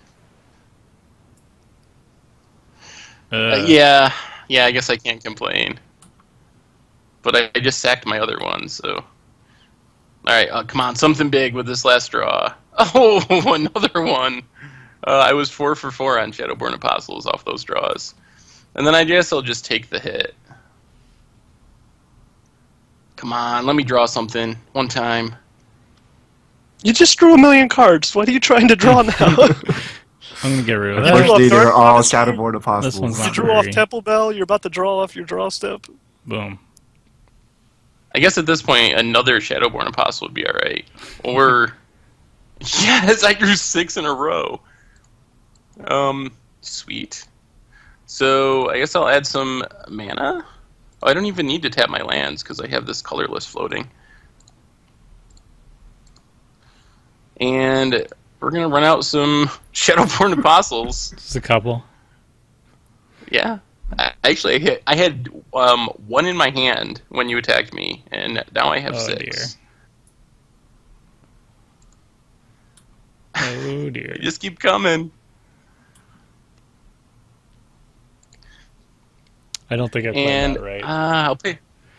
Yeah, I guess I can't complain. But I just sacked my other one, so... Alright, come on, something big with this last draw. Oh, another one! I was 4 for 4 on Shadowborn Apostles off those draws. And then I guess I'll just take the hit. Come on, let me draw something. One time. You just drew 1,000,000 cards. What are you trying to draw now? I'm gonna get rid of Yeah. that. Unfortunately, Dark they're all Prophecy. Shadowborn Apostles. This one's you not drew off very- Temple Bell. You're about to draw off your draw step. Boom. I guess at this point, another Shadowborn Apostle would be alright. Or... Yes, I drew 6 in a row. Sweet. So, I guess I'll add some mana? Oh, I don't even need to tap my lands, because I have this colorless floating. And we're going to run out some Shadowborn Apostles. Just a couple. Yeah. Actually, I had one in my hand when you attacked me, and now I have Oh, 6. Oh dear. They just keep coming. I don't think I played And that right. I'll pay.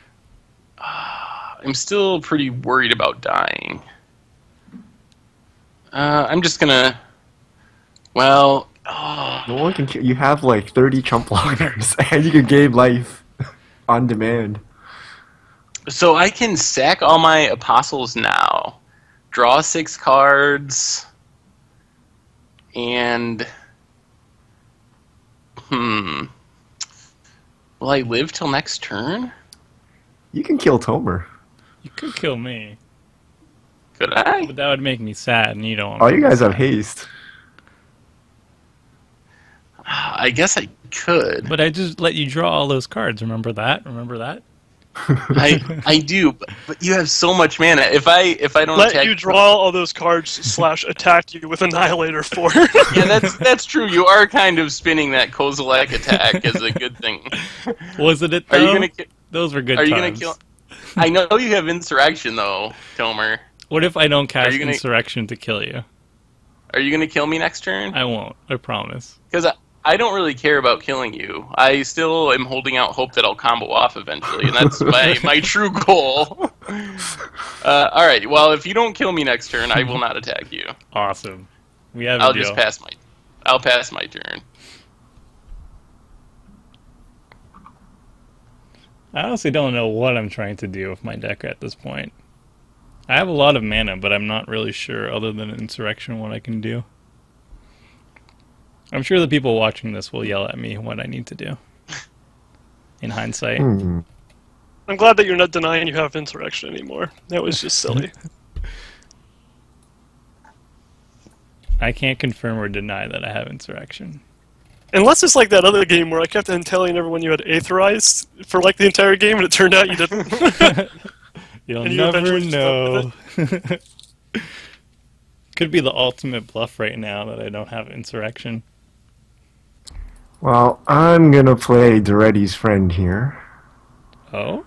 I'm still pretty worried about dying. I'm just gonna. Well, No one can kill. You have like 30 chump blockers, and you can gain life on demand. so I can sack all my apostles now, draw 6 cards, and will I live till next turn? You can kill Tomer. You could kill me, Could I? but that would make me sad, and you don't want Oh, me you to be guys have sad. haste. I guess I could. But I just let you draw all those cards. Remember that? Remember that? I do, but you have so much mana. If I don't Let attack you draw all those cards / attack you with Annihilator 4. Yeah, that's true. You are kind of spinning that Kozilek attack as a good thing. Wasn't it, though? Are you gonna? Those were good Are you times. gonna kill? I know you have Insurrection though, Tomer. What if I don't cast you gonna- Insurrection to kill you? Are you gonna kill me next turn? I won't. I promise. Because I don't really care about killing you. I still am holding out hope that I'll combo off eventually, and that's my true goal. All right. Well, if you don't kill me next turn, I will not attack you. Awesome. We have a I'll deal. just pass my. I'll pass my turn. I honestly don't know what I'm trying to do with my deck at this point. I have a lot of mana, but I'm not really sure, other than Insurrection, what I can do. I'm sure the people watching this will yell at me what I need to do. In hindsight. I'm glad that you're not denying you have Insurrection anymore. That was just silly. I can't confirm or deny that I have Insurrection. Unless it's like that other game where I kept on telling everyone you had Aetherized for like the entire game, and it turned out you didn't. You'll And you never eventually know. Could be the ultimate bluff right now that I don't have Insurrection. Well, I'm gonna play Daretti's friend here. Oh?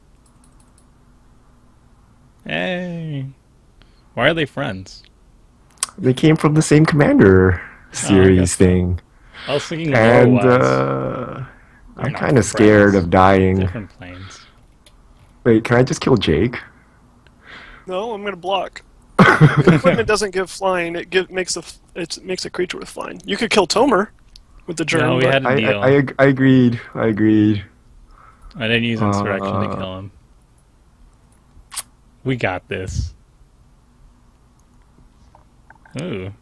Hey. Why are they friends? They came from the same Commander series guess so. thing. I was thinking And lore-wise. I'm not kind of scared friends. of dying. Different planes. Wait, can I just kill Jake? No, I'm gonna block. Equipment doesn't give flying; it makes a creature with flying. You could kill Tomer with the germ. No, we but had a deal. I agreed. I agreed. I didn't use Insurrection to kill him. We got this. Ooh.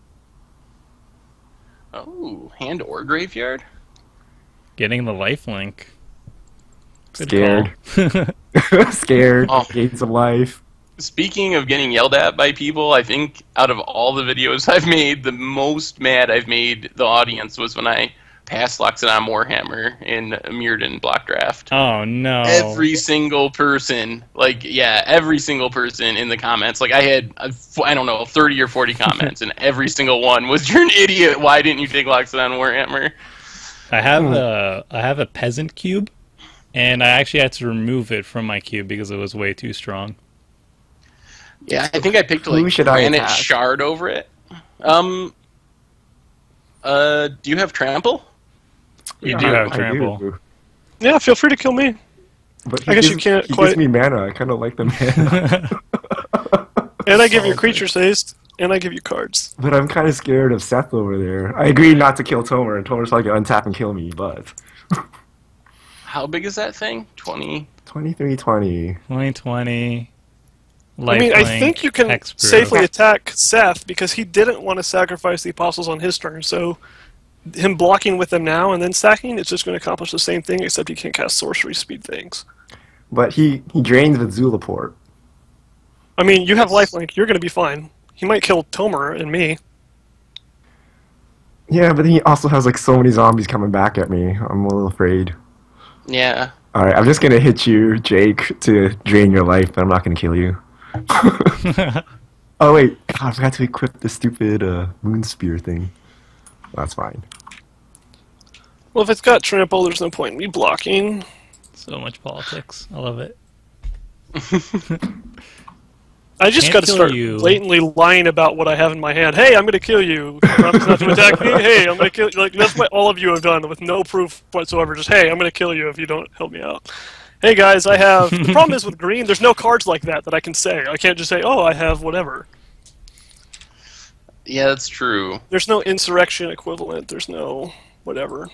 Oh, hand or graveyard? Getting the lifelink. Good Scared. call. Scared. Oh. Gates of life. Speaking of getting yelled at by people, I think out of all the videos I've made, the most mad I've made the audience was when I passed Loxodon Warhammer in Mirrodin block draft. Oh no. Every single person, every single person in the comments, I had, I don't know, 30 or 40 comments, and every single one was, "You're an idiot, why didn't you take Loxodon Warhammer?" I have a peasant cube, and I actually had to remove it from my cube because it was way too strong. Yeah, I think I picked Who should I Granite attack? Shard over it. Do you have Trample? You do have I trample. do. yeah, feel free to kill me. But I guess you can't he quite- gives me mana. I kind of like the mana. And I give you creatures haste, and I give you cards. But I'm kind of scared of Seth over there. I agreed not to kill Tomer, and Tomer's like to untap and kill me, but... How big is that thing? 20? 2320. 2020. I mean, I think you can safely attack Seth because he didn't want to sacrifice the Apostles on his turn, so him blocking with them now and then sacking, it's just going to accomplish the same thing, except he can't cast sorcery speed things. But he drains with Zulaport. I mean, you have lifelink, you're going to be fine. He might kill Tomer and me. Yeah, but he also has so many zombies coming back at me. I'm a little afraid. Yeah. Alright, I'm just gonna hit you, Jake, to drain your life, but I'm not gonna kill you. Oh wait, God, I forgot to equip the stupid moon spear thing. That's fine. Well, if it's got trample, there's no point in me blocking. So much politics. I love it. I just Can't got to kill start you. blatantly lying about what I have in my hand. Hey, I'm going to kill you. Promise not to attack me. Hey, I'm going to kill you. That's what all of you have done with no proof whatsoever. Just, hey, I'm going to kill you if you don't help me out. Hey, guys, I have... The problem is with green, there's no cards like that I can say. I can't just say, oh, I have whatever. Yeah, that's true. There's no insurrection equivalent. There's no whatever.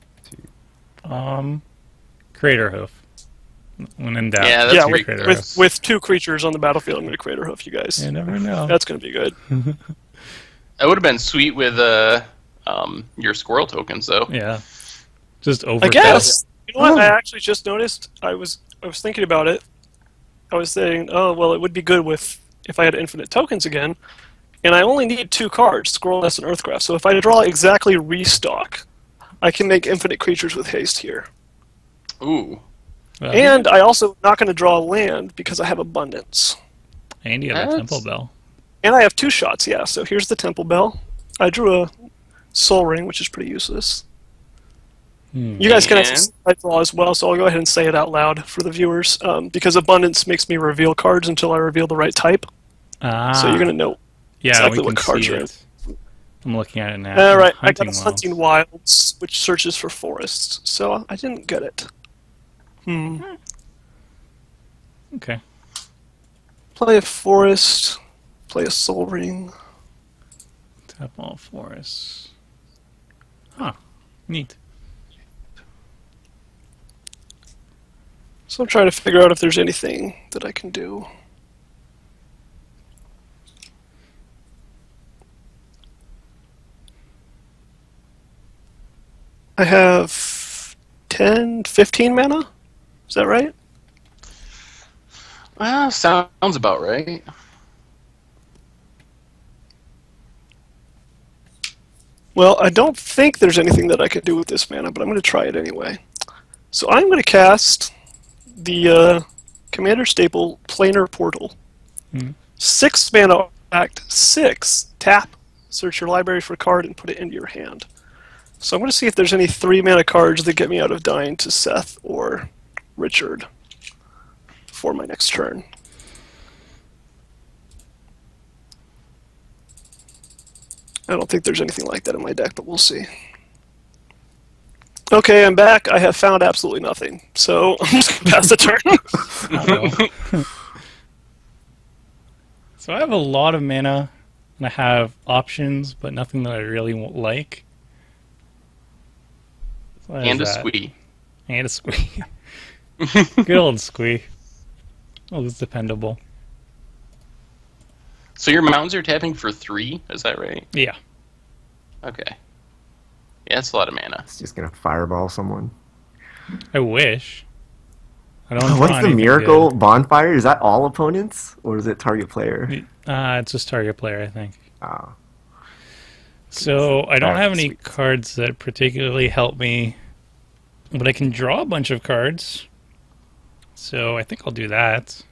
Crater Hoof. When in doubt. Yeah, that's Yeah, great. Crater Hoof. with two creatures on the battlefield, I'm going to Crater Hoof you guys. You never know. That's going to be good. That would have been sweet with your squirrel tokens, though. Yeah. Just over. I guess. You know what? I actually just noticed. I was thinking about it. I was saying, oh well, it would be good if I had infinite tokens again, and I only need 2 cards, Squirrel Nest and Earthcraft. So if I draw exactly Restock, I can make infinite creatures with haste here. Ooh. Well, And I also not going to draw a land because I have abundance. and you have a Temple Bell. And I have 2 shots, yeah. So here's the Temple Bell. I drew a Soul Ring, which is pretty useless. You guys can actually see my draw as well, so I'll go ahead and say it out loud for the viewers. Because abundance makes me reveal cards until I reveal the right type. So you're going to know exactly what cards you're in. I'm looking at it now. All right, I got a Hunting Wilds, which searches for forests. So I didn't get it. Okay. Play a forest. Play a Soul Ring. Tap all forests. Huh. Neat. So I'm trying to figure out if there's anything that I can do. I have 10, 15 mana? Is that right? Well, sounds about right. Well, I don't think there's anything that I could do with this mana, but I'm going to try it anyway. So I'm going to cast the Commander Staple Planar Portal. 6 mana act, 6 tap, search your library for a card and put it into your hand. So I'm going to see if there's any 3 mana cards that get me out of dying to Seth or Richard for my next turn. I don't think there's anything like that in my deck, but we'll see. Okay, I'm back. I have found absolutely nothing. So I'm just going to pass the turn. So I have a lot of mana, and I have options, but nothing that I really won't like. So And a squee. And a squee. Good old squee. Oh, it's dependable. So your mountains are tapping for 3, is that right? Yeah. Okay. Yeah, that's a lot of mana. It's just gonna fireball someone. I wish. I don't. What's the miracle bonfire? Is that all opponents, or is it target player? It's just target player, I think. Oh. So I don't have any Sweet. cards that particularly help me, but I can draw a bunch of cards. So I think I'll do that.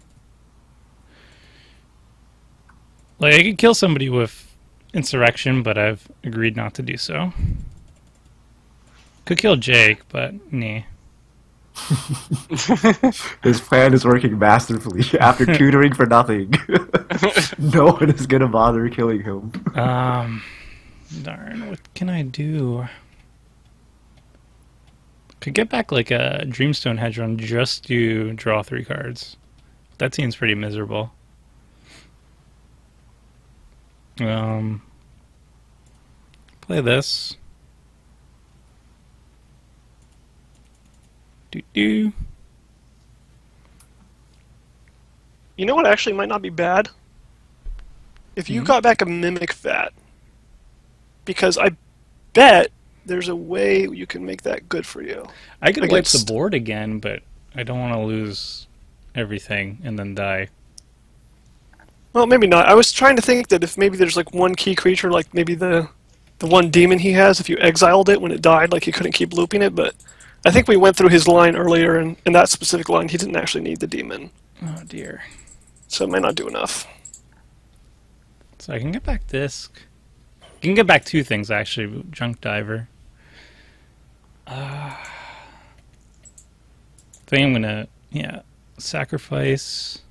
Like, I could kill somebody with Insurrection, but I've agreed not to do so. Could kill Jake, but nah. His plan is working masterfully after tutoring for nothing. No one is gonna bother killing him. Darn, what can I do? Could get back like a Dreamstone Hedron just to draw 3 cards. That seems pretty miserable. Play this. You know what actually might not be bad? If you got back a Mimic Vat. Because I bet there's a way you can make that good for you. I could wipe the board again, but I don't want to lose everything and then die. Well, maybe not. I was trying to think that if maybe there's like one key creature, like maybe the one demon he has, if you exiled it when it died, like he couldn't keep looping it, but I think we went through his line earlier, and in that specific line, he didn't actually need the demon. Oh dear. So it might not do enough. So I can get back Disc. I can get back 2 things, actually. Junk Diver. I think I'm gonna, sacrifice.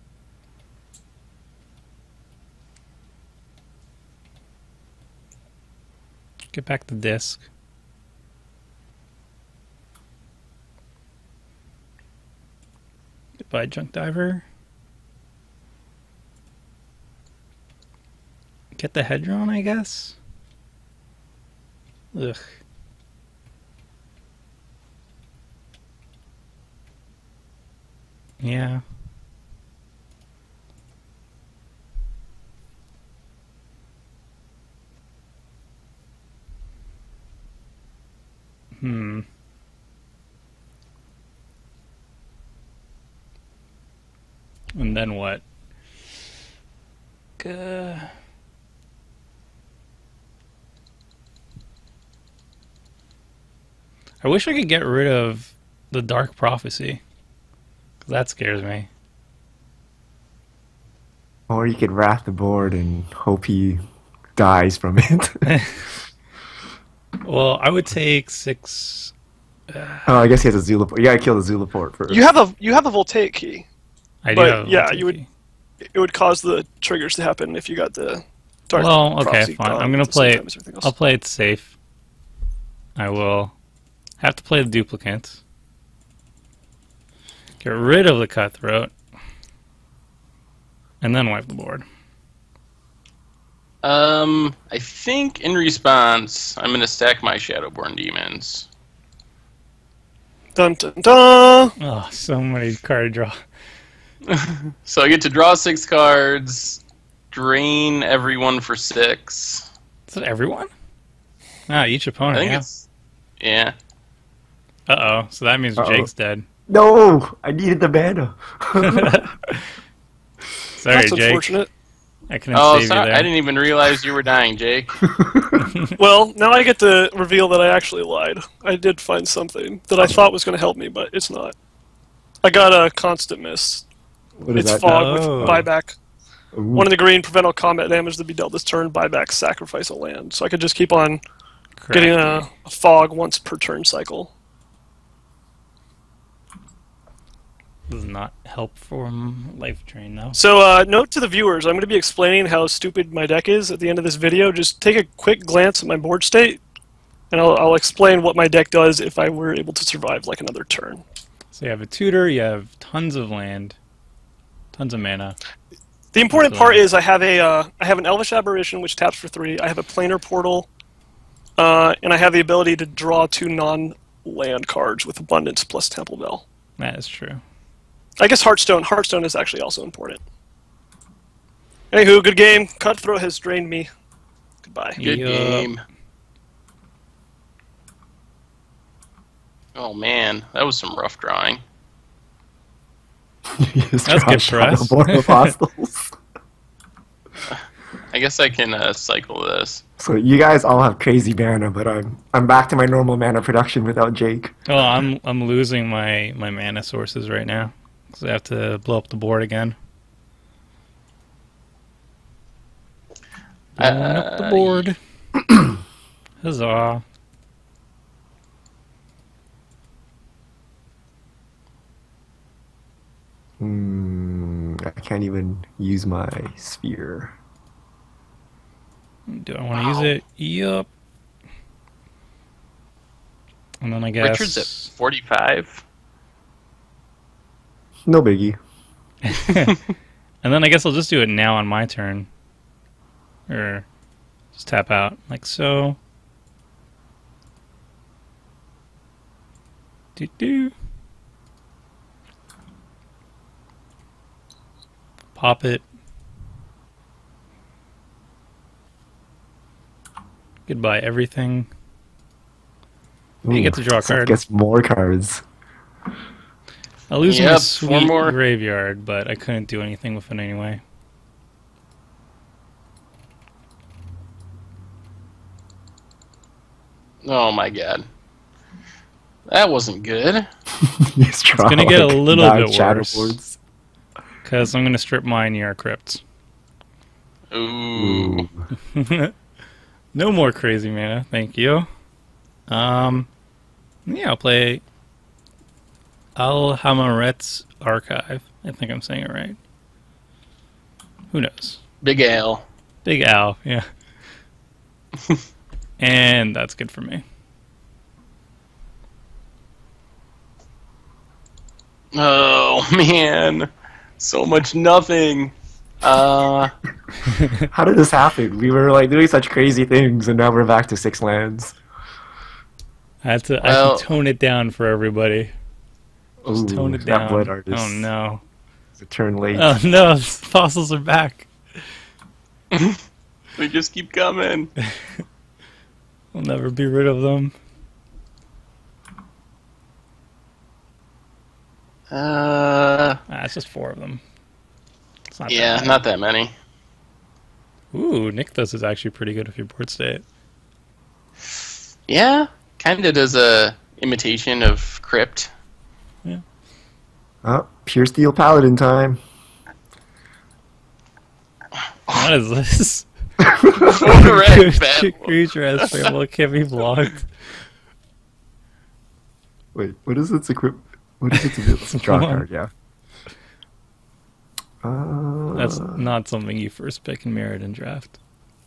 Get back the Disc. Goodbye, Junk Diver. Get the Hedron, I guess? Ugh. Yeah. And then what? I wish I could get rid of the Dark Prophecy. 'Cause that scares me. Or you could wrath the board and hope he dies from it. Well, I would take 6. Oh, I guess he has a Zulaport. You gotta kill the Zulaport first. You have a Voltaic key. I do But, have a yeah, Voltaic you would- key. It would cause the triggers to happen if you got the Dark Well, okay, Prophecy fine. gone I'm gonna at the same play time as everything else. I'll play it safe. I will have to play the duplicate. Get rid of the Cutthroat. And then wipe the board. I think in response, I'm going to stack my Shadowborn Demons. Dun dun dun! Oh, so many card draw. So I get to draw 6 cards, drain everyone for 6. Is it everyone? Ah, each I opponent, think yeah. it's... Yeah. Uh-oh, so that means Uh-oh. Jake's dead. No! I needed the mana. Sorry, That's Jake. unfortunate. I couldn't Oh, save sorry. you there. I didn't even realize you were dying, Jake. Well, now I get to reveal that I actually lied. I did find something that I thought was going to help me, but it's not. I got a constant miss. What is It's that? fog Oh. with buyback. Ooh. 1 in the green, prevent all combat damage to be dealt this turn, buyback, sacrifice a land. So I could just keep on getting Crafty. a fog once per turn cycle. Does not help from life drain, though. So, note to the viewers, I'm going to be explaining how stupid my deck is at the end of this video. Just take a quick glance at my board state, and I'll explain what my deck does if I were able to survive like another turn. So you have a tutor, you have tons of land, tons of mana. The important So- part is I have an Elvish Aberration which taps for 3. I have a Planar Portal, and I have the ability to draw 2 non-land cards with Abundance plus Temple Bell. That is true. I guess Hearthstone. Hearthstone is actually also important. Anywho, good game. Cutthroat has drained me. Goodbye. Good Yup. game. Oh, man. That was some rough drawing. That's good for us. Shadowborn Apostles. I guess I can cycle this. So you guys all have crazy mana, but I'm back to my normal mana production without Jake. Oh, I'm losing my mana sources right now. So I have to blow up the board again. Blowing up the board. Huzzah. I can't even use my sphere. Do I want to use it? Yup. And then I guess... Richard's at 45. No biggie. And then I guess I'll just do it now on my turn. Or just tap out, like so. Do-do. Pop it. Goodbye, everything. You get to draw a Seth card. gets more cards. I lose my Yep, 4 sweet more. graveyard, but I couldn't do anything with it anyway. Oh, my God. That wasn't good. It's gonna get a little bit worse. Shadowboards. Because I'm going to strip my Near Crypt. Ooh. No more crazy mana, thank you. Yeah, I'll play Al-Hamaret's Archive. I think I'm saying it right. Who knows? Big Al. Big Al, yeah. And that's good for me. Oh, man. So much nothing. How did this happen? We were like doing such crazy things, and now we're back to 6 lands. I had to Well- tone it down for everybody. Just Ooh, tone it that down. Blood Artist. Oh no. It's a turn late. Oh no, fossils are back. They just keep coming. We'll never be rid of them. It's just 4 of them. It's not Yeah, that bad. not that many. Ooh, Nykthos is actually pretty good if your board state. Yeah, kind of does a imitation of Crypt. Yeah. Oh, pure steel paladin time. What is this? Red bad. Creature has trample, can't be blocked. Wait, what is its equip? What is its ability? Draw a card, yeah. That's not something you first pick in Merit and Draft.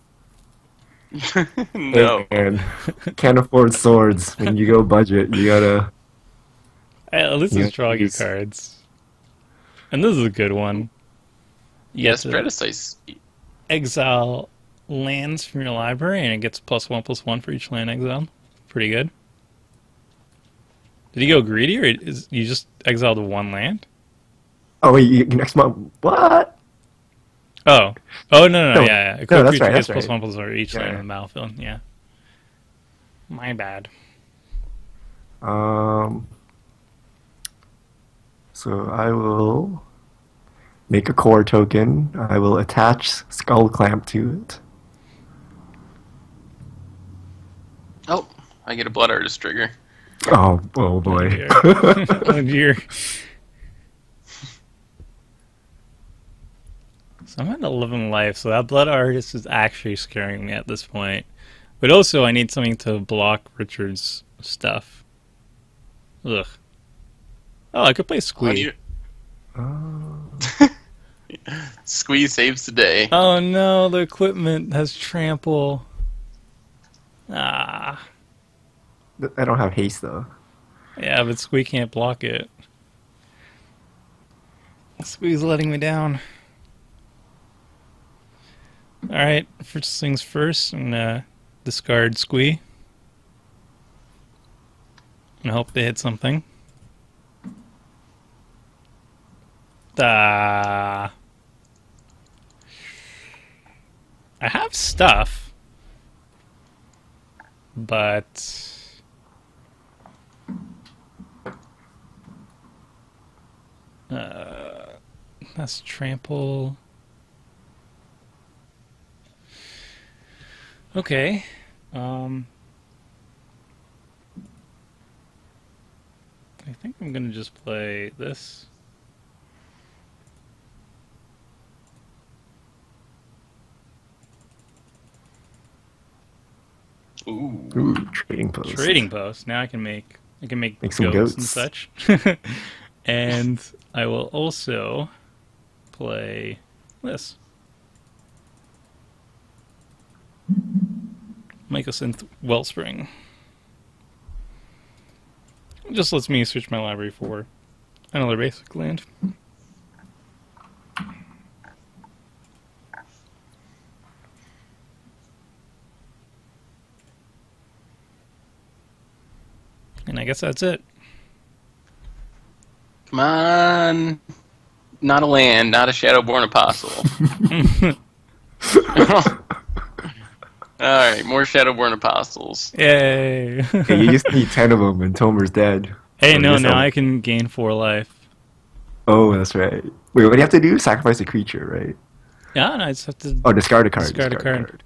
No. Hey, man. Can't afford swords. When you go budget, you gotta... Hey, at least Yeah, it's drawing you please. cards. And this is a good one. You Yes, get to Predicice. exile lands from your library, and it gets +1/+1 for each land exiled. Pretty good. Did he go greedy, or is you just exiled one land? Oh, wait, next month... What? Oh, no, No, yeah. no, Equip that's creature right, gets that's right. +1/+1 for each Yeah, land yeah. in the battlefield. Yeah. My bad. So I will make a core token. I will attach Skull Clamp to it. Oh, I get a Blood Artist trigger. Oh boy. dear. Oh dear. So I'm at 11 life, so that Blood Artist is actually scaring me at this point. But also, I need something to block Richard's stuff. Ugh. Oh, I could play Squee. Squeeze saves the day. Oh no, the equipment has trample. Ah. I don't have haste though. Yeah, but Squee can't block it. Squee's letting me down. Alright, first things first, I'm gonna discard Squee. And hope they hit something. I have stuff, but that's trample. Okay. I think I'm gonna just play this. Ooh. Trading post. Trading post. Now I can make Make some goats and goats. such. And I will also play this. Mycosynth Wellspring. It just lets me switch my library for another basic land. And I guess that's it. Come on. Not a land, not a Shadowborn Apostle. Alright, more Shadowborn Apostles. Yay! Hey, you just need 10 of them and Tomer's dead. Hey, So no, just now help. I can gain 4 life. Oh, that's right. Wait, what do you have to do? Sacrifice a creature, right? Yeah, no, I just have to. Oh, discard a card. Discard a card.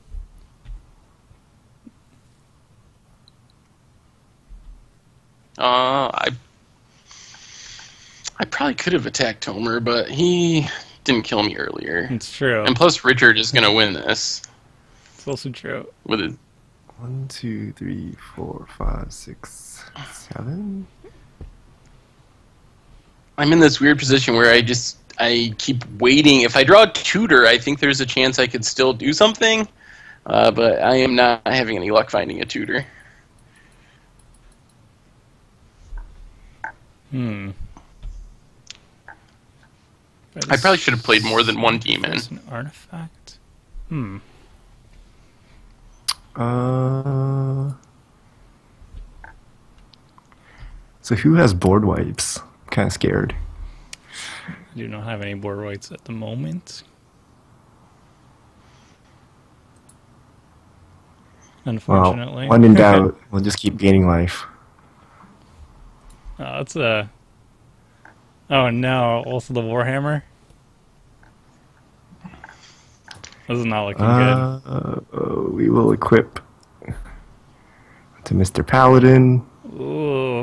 I probably could have attacked Tomer, but he didn't kill me earlier. It's true. And plus, Richard is going to win this It's also true. with it. 1, 2, 3, 4, 5, 6, 7. I'm in this weird position where I keep waiting. If I draw a tutor, I think there's a chance I could still do something, but I am not having any luck finding a tutor. I probably should have played more than one demon. It's an artifact. So who has board wipes? I'm kind of scared. I do not have any board whites at the moment. Well, Unfortunately. when in doubt, we'll just keep gaining life. Oh, it's a. Oh no! Also the Warhammer. This is not looking good. We will equip to Mr. Paladin. Ooh.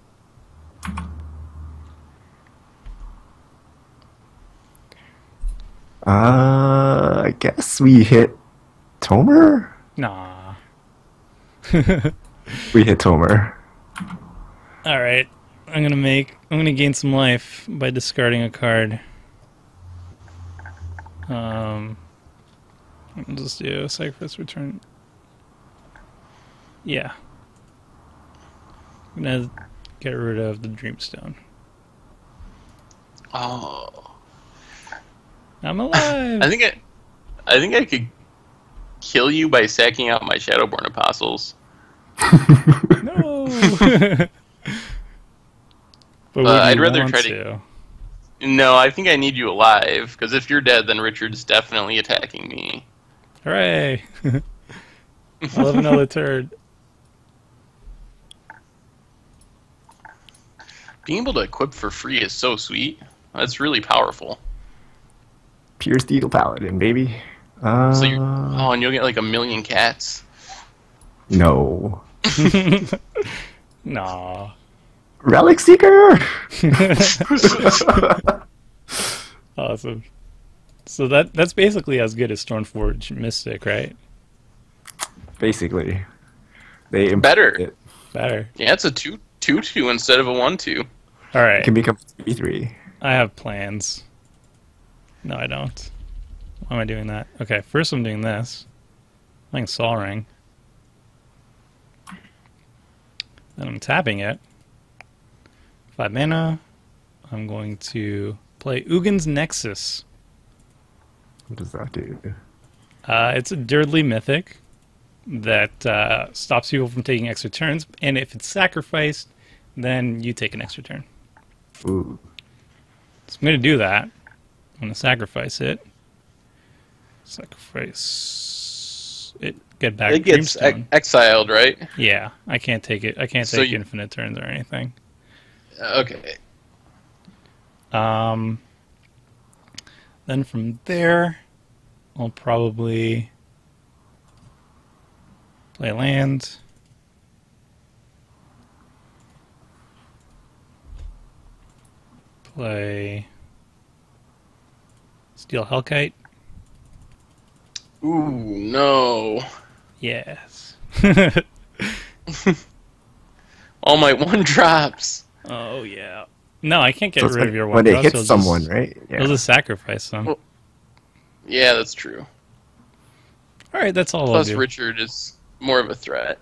I guess we hit Tomer? Nah. We hit Tomer. Alright. I'm gonna gain some life by discarding a card. I'll just do sacrifice return. Yeah. I'm gonna get rid of the Dreamstone. Oh. I'm alive! I think I could kill you by sacking out my Shadowborn Apostles. No! But I'd rather try to. No, I think I need you alive, because if you're dead, then Richard's definitely attacking me. Hooray! I'll have another turn. Being able to equip for free is so sweet. That's really powerful. Pure Steel Paladin, baby. So you, and you'll get like 1,000,000 cats. No. Nah. Relic Seeker! Awesome. So that's basically as good as Stormforge Mystic, right? Basically. They Better. It. Better. Yeah, it's a 2/2 instead of a 1/2. Alright. It can become 3/3. I have plans. No, I don't. Why am I doing that? Okay, first I'm doing this. I'm playing Sol Ring. Then I'm tapping it. 5 mana. I'm going to play Ugin's Nexus. What does that do? It's a Dirtly Mythic that stops people from taking extra turns, and if it's sacrificed, then you take an extra turn. Ooh. So I'm going to do that. I'm going to sacrifice it. Sacrifice it. Get back It gets Dreamstone. exiled, right? Yeah, I can't take it. I can't So take you- infinite turns or anything. Okay. Then from there, I'll probably play land. Play Steel Hellkite. Ooh, no. Yes. All my 1-drops. Oh yeah. No, I can't get So it's rid like of your one. when it drop, hits so someone, just, right? Yeah. You'll just sacrifice them. Well, Yeah, that's true. All right, that's all Plus, I'll do. Richard is more of a threat.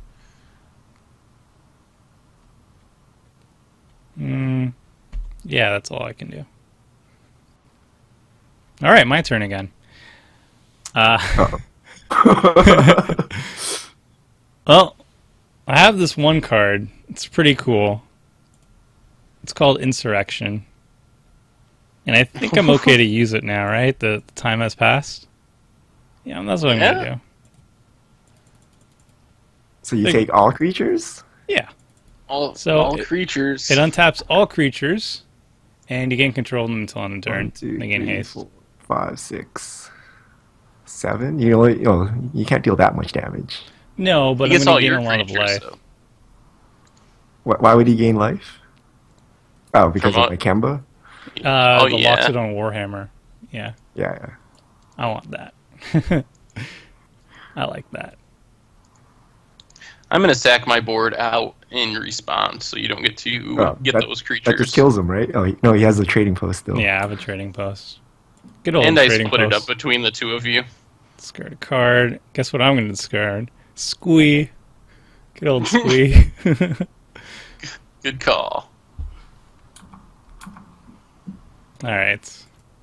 Yeah, that's all I can do. All right, my turn again. Well, I have this one card. It's pretty cool. It's called Insurrection. And I think I'm okay to use it now, right? The time has passed? Yeah, that's what I'm going to do. So you take all creatures? Yeah. All So creatures. It untaps all creatures, and you gain control of them until end of turn. 1, 2, They gain 3, haste. 4, 5, 6, 7. You can't deal that much damage. No, but he I'm gets all going to gain your a lot of creatures, life. so. Why would he gain life? Oh, because From of my Kemba? The yeah. Loxodon Warhammer. Yeah, Yeah. I want that. I like that. I'm going to sack my board out in response, so you don't get to get those creatures. That just kills him, right? Oh, no, he has the trading post still. Yeah, I have a trading post. Good old And I trading split it post. up between the two of you. Discard a card. Guess what I'm going to discard? Squee. Good old Squee. Good call. All right.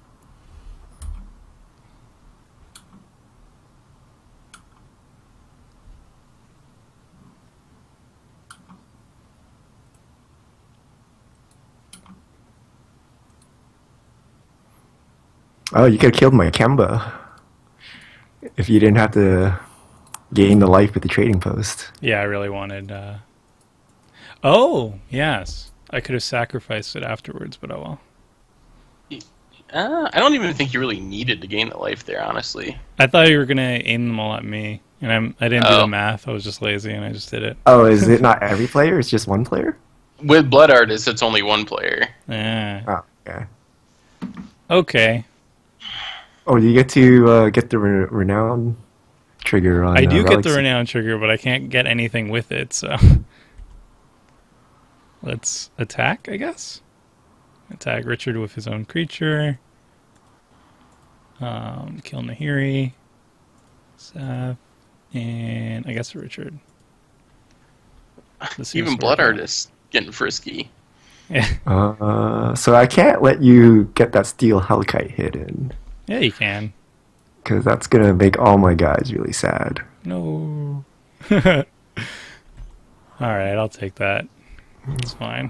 Oh, you could have killed my Kemba. If you didn't have to gain the life with the trading post. Yeah, I really wanted... Oh, yes. I could have sacrificed it afterwards, but oh well. I don't even think you really needed to gain the life there, honestly. I thought you were going to aim them all at me And I didn't do Oh. the math. I was just lazy, and I just did it. Oh, is it not every player? It's just one player? With Blood Artist, it's only one player. Yeah. Oh, yeah. Okay. Oh, you get to get the renown trigger on I do get relics. the renown trigger, but I can't get anything with it, so... Let's attack, I guess? Attack Richard with his own creature. Kill Nahiri. Seth. And I guess Richard. This seems Even to Blood work out. Artist getting frisky. Yeah. So I can't let you get that steel Hellkite hit in, Yeah, you can. because that's gonna make all my guys really sad. No. Alright, I'll take that. It's fine.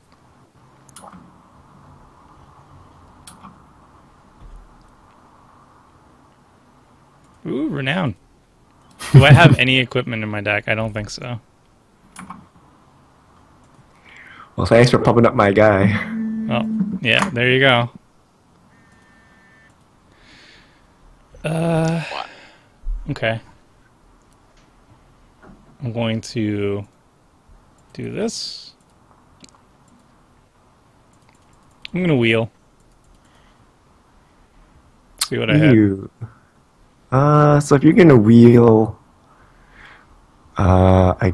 Ooh, renown. Do I have any equipment in my deck? I don't think so. Well, thanks for pumping up my guy. Oh, yeah, there you go. Okay. I'm going to do this. I'm going to wheel. See what I have. You. So if you're gonna wheel, I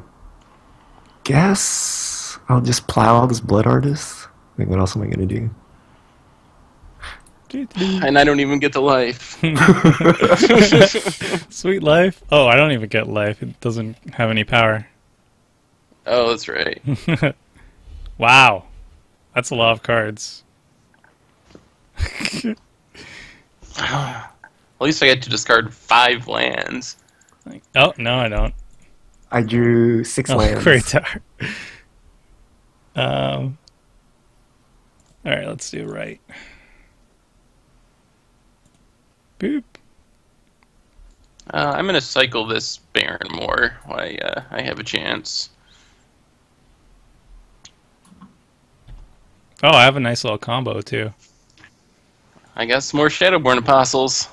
guess I'll just plow this Blood Artist. Like, what else am I gonna do? And I don't even get the life. Sweet life. Oh, I don't even get life. It doesn't have any power. Oh, that's right. Wow. That's a lot of cards. At least I get to discard 5 lands. Oh, no, I don't. I drew 6 Oh, lands. great tower. Alright, let's do right. Boop. I'm going to cycle this Baron more while I have a chance. Oh, I have a nice little combo, too. I guess more Shadowborn Apostles.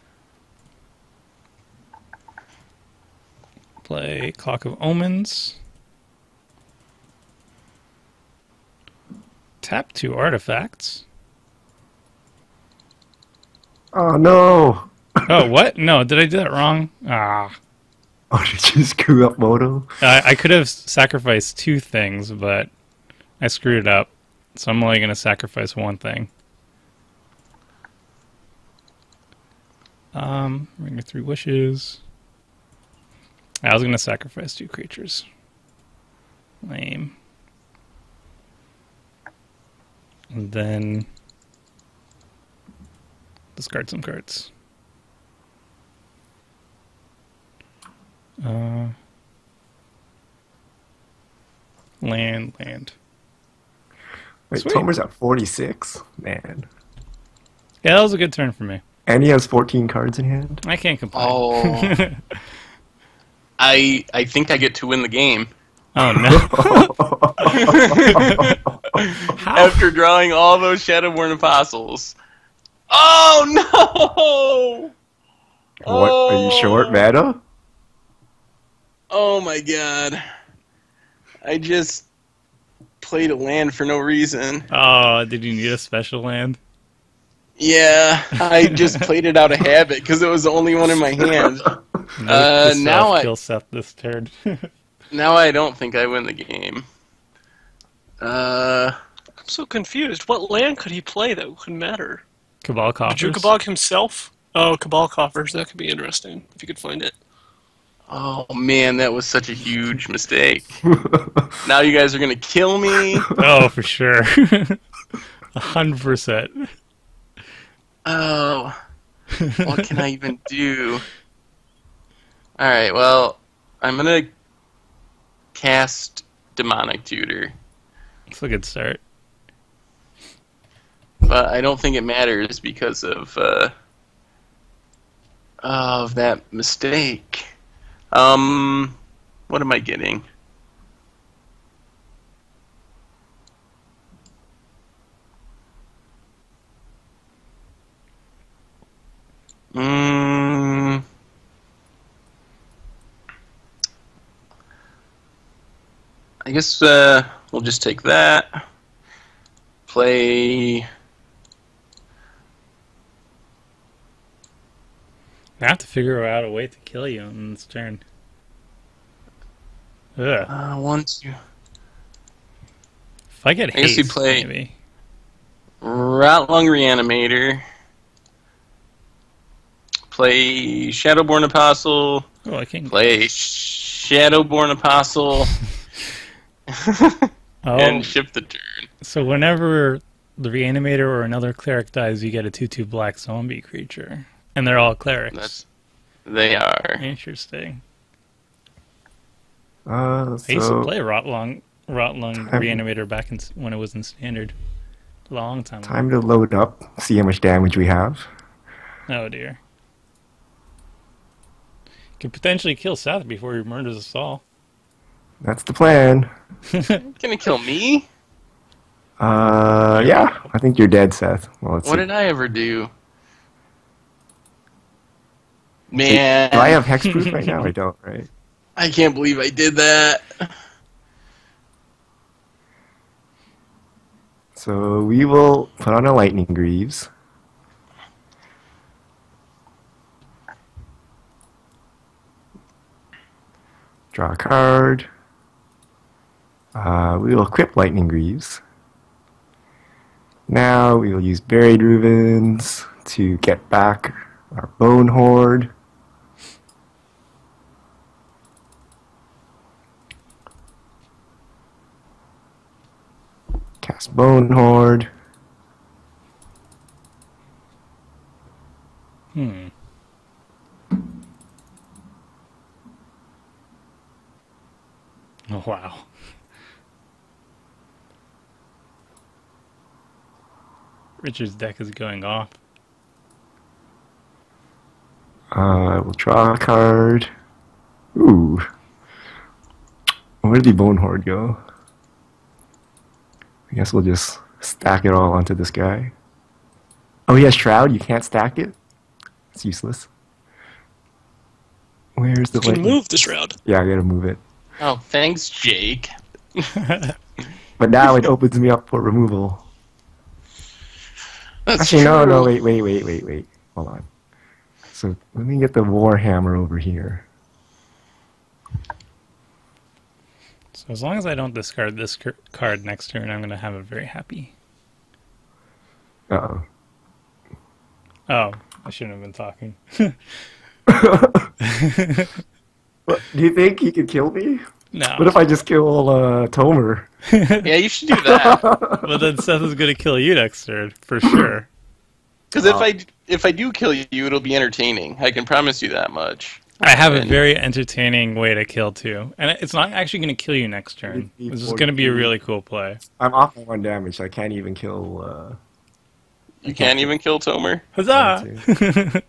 Play Clock of Omens. Tap 2 artifacts. Oh no! Oh, what? No, did I do that wrong? Ah. Oh, did you screw up Moto? I could have sacrificed 2 things, but I screwed it up. So I'm only going to sacrifice 1 thing. Ring of 3 Wishes. I was going to sacrifice 2 creatures. Lame. And then discard some cards. Land. Wait, Sweet. Tomer's at 46? Man. Yeah, that was a good turn for me. And he has 14 cards in hand? I can't complain. Oh. I think I get to win the game. Oh, no. How? After drawing all those Shadowborn Apostles. Oh, no! What? Are you short mana? Oh, my God. I just played a land for no reason. Oh, did you need a special land? Yeah, I just played it out of habit because it was the only one in my hand. Now Kill Seth this turn. Now I don't think I win the game. I'm so confused. What land could he play that would matter? Cabal Coffers. Jukabog himself? Oh, Cabal Coffers. That could be interesting if you could find it. Oh man, that was such a huge mistake. Now you guys are gonna kill me. Oh, for sure. 100%. Oh, what can I even do? Alright, well, I'm gonna cast Demonic Tutor. That's a good start. But I don't think it matters because of that mistake. What am I getting? guess we'll just take that. Play. I have to figure out a way to kill you on this turn. Ugh. 1, 2. If I get I guess haste, we play maybe. Rotlung Reanimator. Play Shadowborn Apostle. Oh, I can't. Play Shadowborn Apostle. And ship the turn. So whenever the Reanimator or another cleric dies, you get a 2/2 black zombie creature. And they're all clerics. They are. Interesting. So I used to play Rotlung Reanimator back when it was in Standard. Long time ago. Time to load up, see how much damage we have. Oh dear. Could potentially kill Seth before he murders us all. That's the plan. Gonna kill me? Yeah. I think you're dead, Seth. Well, let's What see. did I ever do? Man. Do I have hexproof right now? I don't, right? I can't believe I did that. So we will put on a Lightning Greaves. Draw a card. We will equip Lightning Greaves. Now we will use Buried Ruvens to get back our Bone Horde. Cast Bone Horde. Oh, wow. Richard's deck is going off. We'll draw a card. Ooh. Where did the Bone Horde go? I guess we'll just stack it all onto this guy. Oh, he has Shroud? You can't stack it? It's useless. Where's the You can lightning? move the shroud. Yeah, I gotta move it. Oh, thanks, Jake. But now it opens me up for removal. That's Actually, no, true. wait. Hold on. So let me get the Warhammer over here. So as long as I don't discard this card next turn, I'm going to have a very happy. Uh-oh. Oh, I shouldn't have been talking. What, do you think he could kill me? No. What if I just kill Tomer? Yeah, you should do that. But then Seth is going to kill you next turn, for sure. Because if I do kill you, it'll be entertaining. I can promise you that much. I have a very entertaining way to kill too. And it's not actually going to kill you next turn. It's just going to be a really cool play. I'm off by 1 damage, so I can't even kill... You can't even kill Tomer? Huzzah!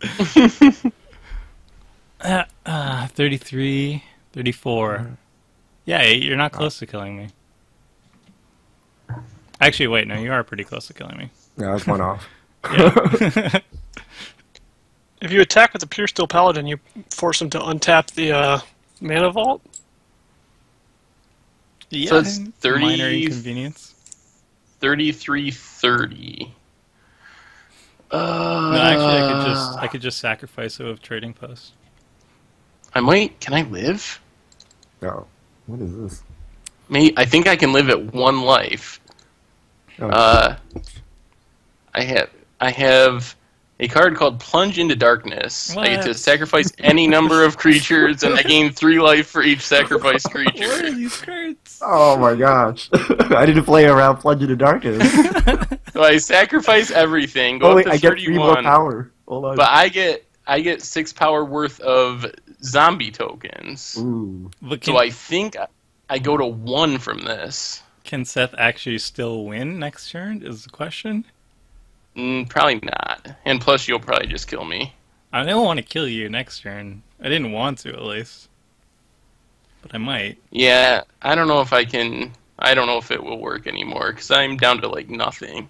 33, 34. Yeah, you're not close to killing me. Actually, wait, no, you are pretty close to killing me. Yeah, that's 1 off. Yeah. If you attack with the Pure Steel Paladin, you force him to untap the mana vault. Yeah, So it's 30 minor inconvenience. 33-30. No, actually, I could just sacrifice it with Trading Post. I might. Can I live? No. What is this? I think I can live at 1 life. Oh, I have a card called Plunge into Darkness. I get to What? sacrifice any number of creatures, and I gain 3 life for each sacrificed What are creature. these cards? oh my gosh. I didn't play around Plunge into Darkness. So I sacrifice everything, go Oh up wait, to I get 3 more 31, power. Hold on. but I get 6 power worth of zombie tokens. Ooh. But So I think I go to 1 from this. can Seth actually still win next turn, is the question? Probably not. And plus, you'll probably just kill me. I don't want to kill you next turn. I didn't want to, at least. But I might. Yeah, I don't know if I can... I don't know if it will work anymore, because I'm down to, like, nothing.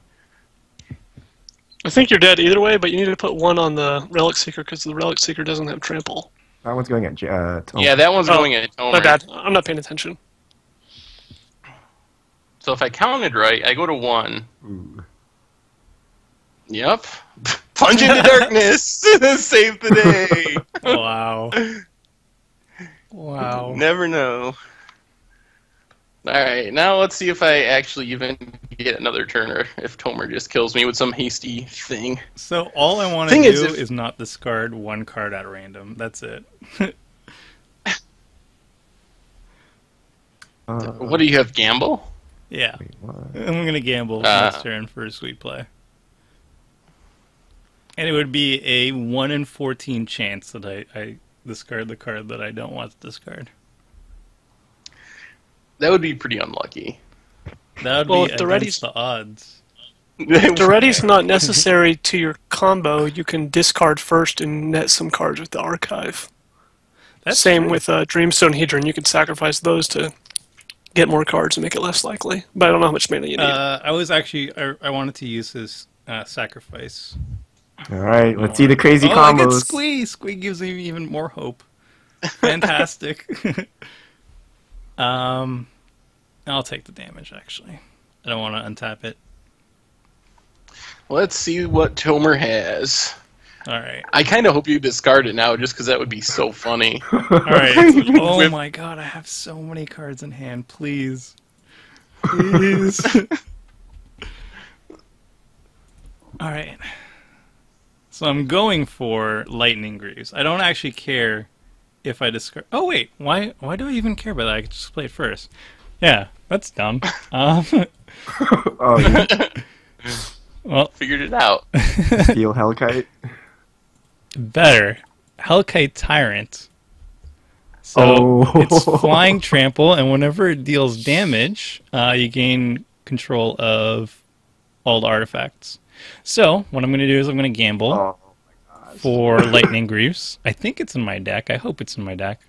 I think you're dead either way, but you need to put 1 on the Relic Seeker because the Relic Seeker doesn't have trample. That one's going at Tom. Yeah, that one's Oh, going at Tomer. My bad. I'm not paying attention. So if I counted right, I go to 1. Ooh. Yep. Plunge into darkness. Save the day. Wow. Wow. Never know. Alright, now let's see if I actually even get another turner, if Tomer just kills me with some hasty thing. So all I want to do is not discard 1 card at random. That's it. What do you have, gamble? Yeah. Wait, what? I'm going to gamble this turn for a sweet play. And it would be a 1 in 14 chance that I discard the card that I don't want to discard. That would be pretty unlucky. That would be against the odds. If Daretti's not necessary to your combo, you can discard first and net some cards with the archive. That's Same true. with Dreamstone Hedron. You can sacrifice those to get more cards and make it less likely. But I don't know how much mana you need. I was actually... I wanted to use his sacrifice. Alright, let's see the crazy I get combos. Squee! Squee gives me even more hope. Fantastic. I'll take the damage, actually. I don't want to untap it. Let's see what Tomer has. Alright. I kind of hope you discard it now, just because that would be so funny. Alright. Oh my god, I have so many cards in hand. Please. Please. Alright. So I'm going for Lightning Greaves. I don't actually care if I discard... Oh wait, why do I even care about that? I could just play it first. Yeah, that's dumb. Oh, you Well, Figured it out. feel Hellkite? better. Hellkite Tyrant. So it's flying trample, and whenever it deals damage, you gain control of all the artifacts. So what I'm going to do is I'm going to gamble Oh. for Lightning Greaves. I think it's in my deck. I hope it's in my deck.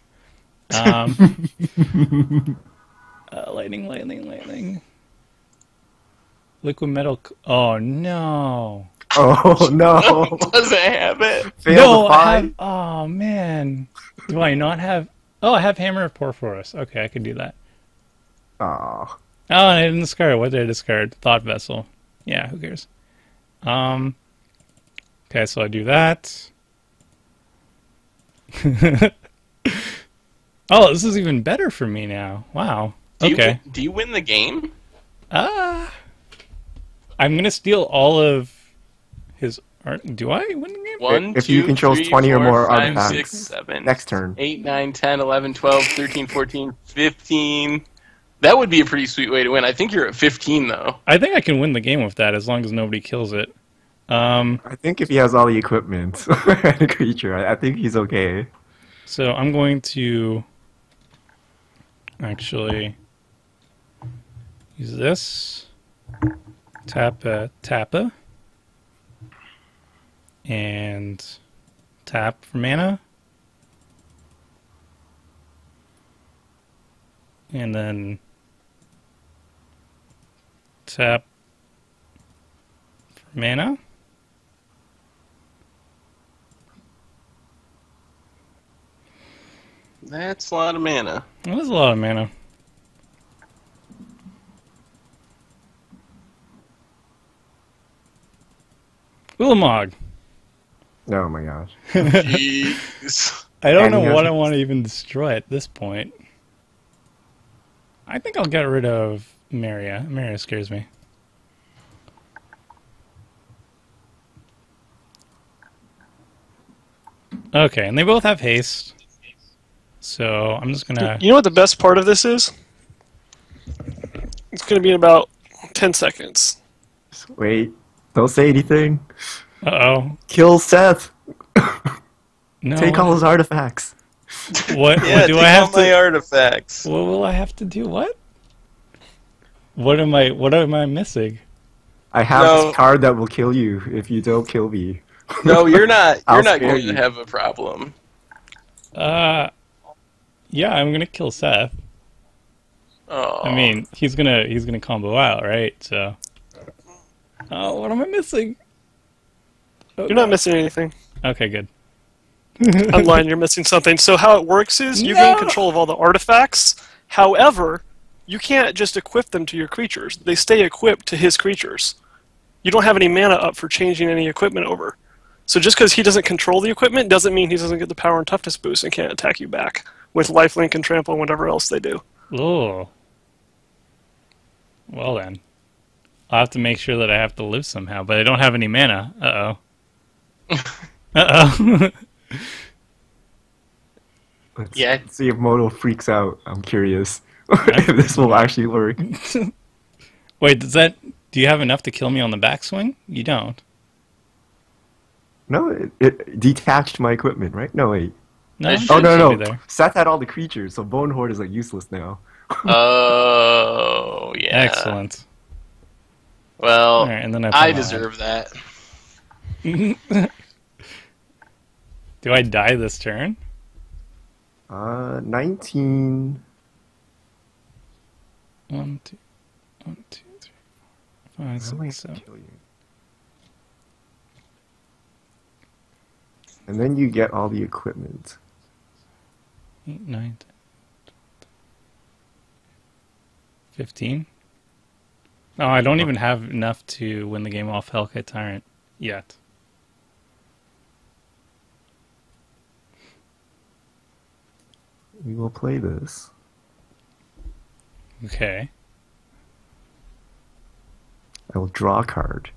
Lightning. Liquid metal. Oh no. Oh no! Doesn't have it. Fail No, to I find. have. Oh man. Do I not have? Oh, I have Hammer of Porphyros. Okay, I could do that. Oh. Oh, and I didn't discard. What did I discard? Thought Vessel. Yeah, who cares? Okay, so I do that. Oh, this is even better for me now. Wow. Okay. Do you win the game? I'm gonna steal all of his art. Do I win the game? 1, If 2, you control 3, 20 or 4, more 5, artifacts. 6, 7, Next turn. 8, 9, 10, 11, 12, 13, 14, 15. That would be a pretty sweet way to win. I think you're at 15, though. I think I can win the game with that as long as nobody kills it. I think if he has all the equipment and a creature, I think he's okay. So I'm going to actually use this. Tappa. And tap for mana. And then tap for mana. That's a lot of mana. That was a lot of mana. Ulamog. Oh my gosh. Jeez. I don't And he know has- what I want to even destroy at this point. I think I'll get rid of Maria. Maria scares me. Okay, and they both have haste. So I'm just gonna... You know what the best part of this is? It's going to be in about 10 seconds. Wait, don't say anything. Uh-oh. Kill Seth. No. Take all his artifacts. What Yeah, do take I have all my to... artifacts. What will I have to do? What? What am I missing? I have No. this card that will kill you if you don't kill me. No, you're not. I'll You're not spare going you. to have a problem. Yeah, I'm gonna kill Seth. Oh. I mean, he's gonna combo out, right? So. Oh, what am I missing? Oh, You're not missing anything. Okay, good. I'm lying, you're missing something. So how it works is you No. gain control of all the artifacts. However, you can't just equip them to your creatures. They stay equipped to his creatures. You don't have any mana up for changing any equipment over. So just because he doesn't control the equipment doesn't mean he doesn't get the power and toughness boost and can't attack you back with lifelink and trample and whatever else they do. Oh. Well then. I'll have to make sure that I have to live somehow, but I don't have any mana. Uh-oh. Uh-oh. Let's see if Moto freaks out. I'm curious if this will actually work. Wait, do you have enough to kill me on the backswing? You don't. No, it detached my equipment, right? No, wait. No. Oh, no. There. Seth had all the creatures, so Bone Horde is like useless now. Oh, yeah. Excellent. Well, All right, and then I deserve that. Do I die this turn? 19. 1, 2, 1, 2, 3, 4, 5, 6, 7. Kill you. And then you get all the equipment. 8, 9, 10, 15. No, I don't even have enough to win the game off Hellkite Tyrant yet. We will play this. Okay. I will draw a card.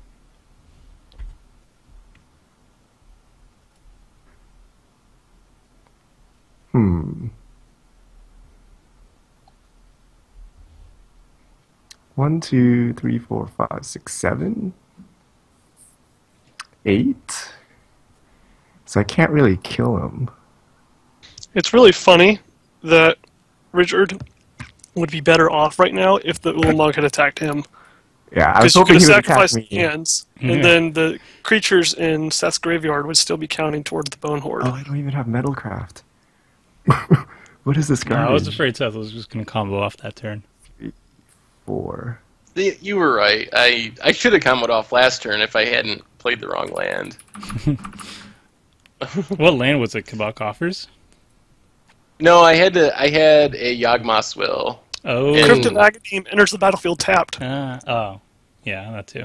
One, two, three, four, five, six, 7, 8. So I can't really kill him. It's really funny that Richard would be better off right now if the Ulamog had attacked him. Yeah, I was Because you hoping could he have would attack sacrificed me. hands, Yeah. and then the creatures in Seth's graveyard would still be counting towards the Bone Horde. Oh, I don't even have Metalcraft. What is this No, card? I was afraid Seth was just going to combo off that turn. 4. You were right. I should have comboed off last turn if I hadn't played the wrong land. What land was it? Kabak offers? No, I had a Yawgmoth's Will. Oh. And- Crypt of Agadim enters the battlefield tapped. Oh. Yeah, that too.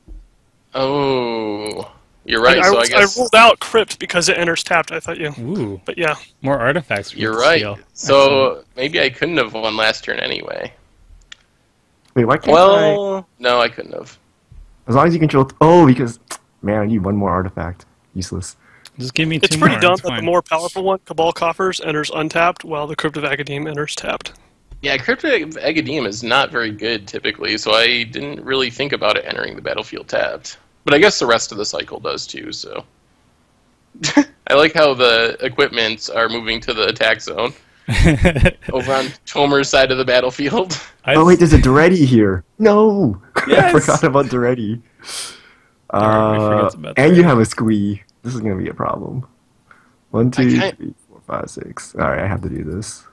Oh, you're right. I So I guess ruled out Crypt because it enters tapped. I thought you. Ooh. But yeah. More artifacts for you're you to right. steal. So maybe I couldn't have won last turn anyway. Wait, why can't I? Well, no, I couldn't have. As long as you control. Oh, because. Man, I need one more artifact. Useless. Just give me two It's pretty more. dumb It's that the fine. more powerful one, Cabal Coffers, enters untapped, while the Crypt of Agadim enters tapped. Yeah, Cryptic Agadim is not very good typically, so I didn't really think about it entering the battlefield tapped. But I guess the rest of the cycle does too, so. I like how the equipments are moving to the attack zone over on Tomer's side of the battlefield. Oh, wait, there's a Daretti here. No! Yes! I forgot about Daretti. Darn, I forgot about And you Daretti. have a squee. This is going to be a problem. 1, 2, can't- 3, 4, 5, 6. Alright, I have to do this.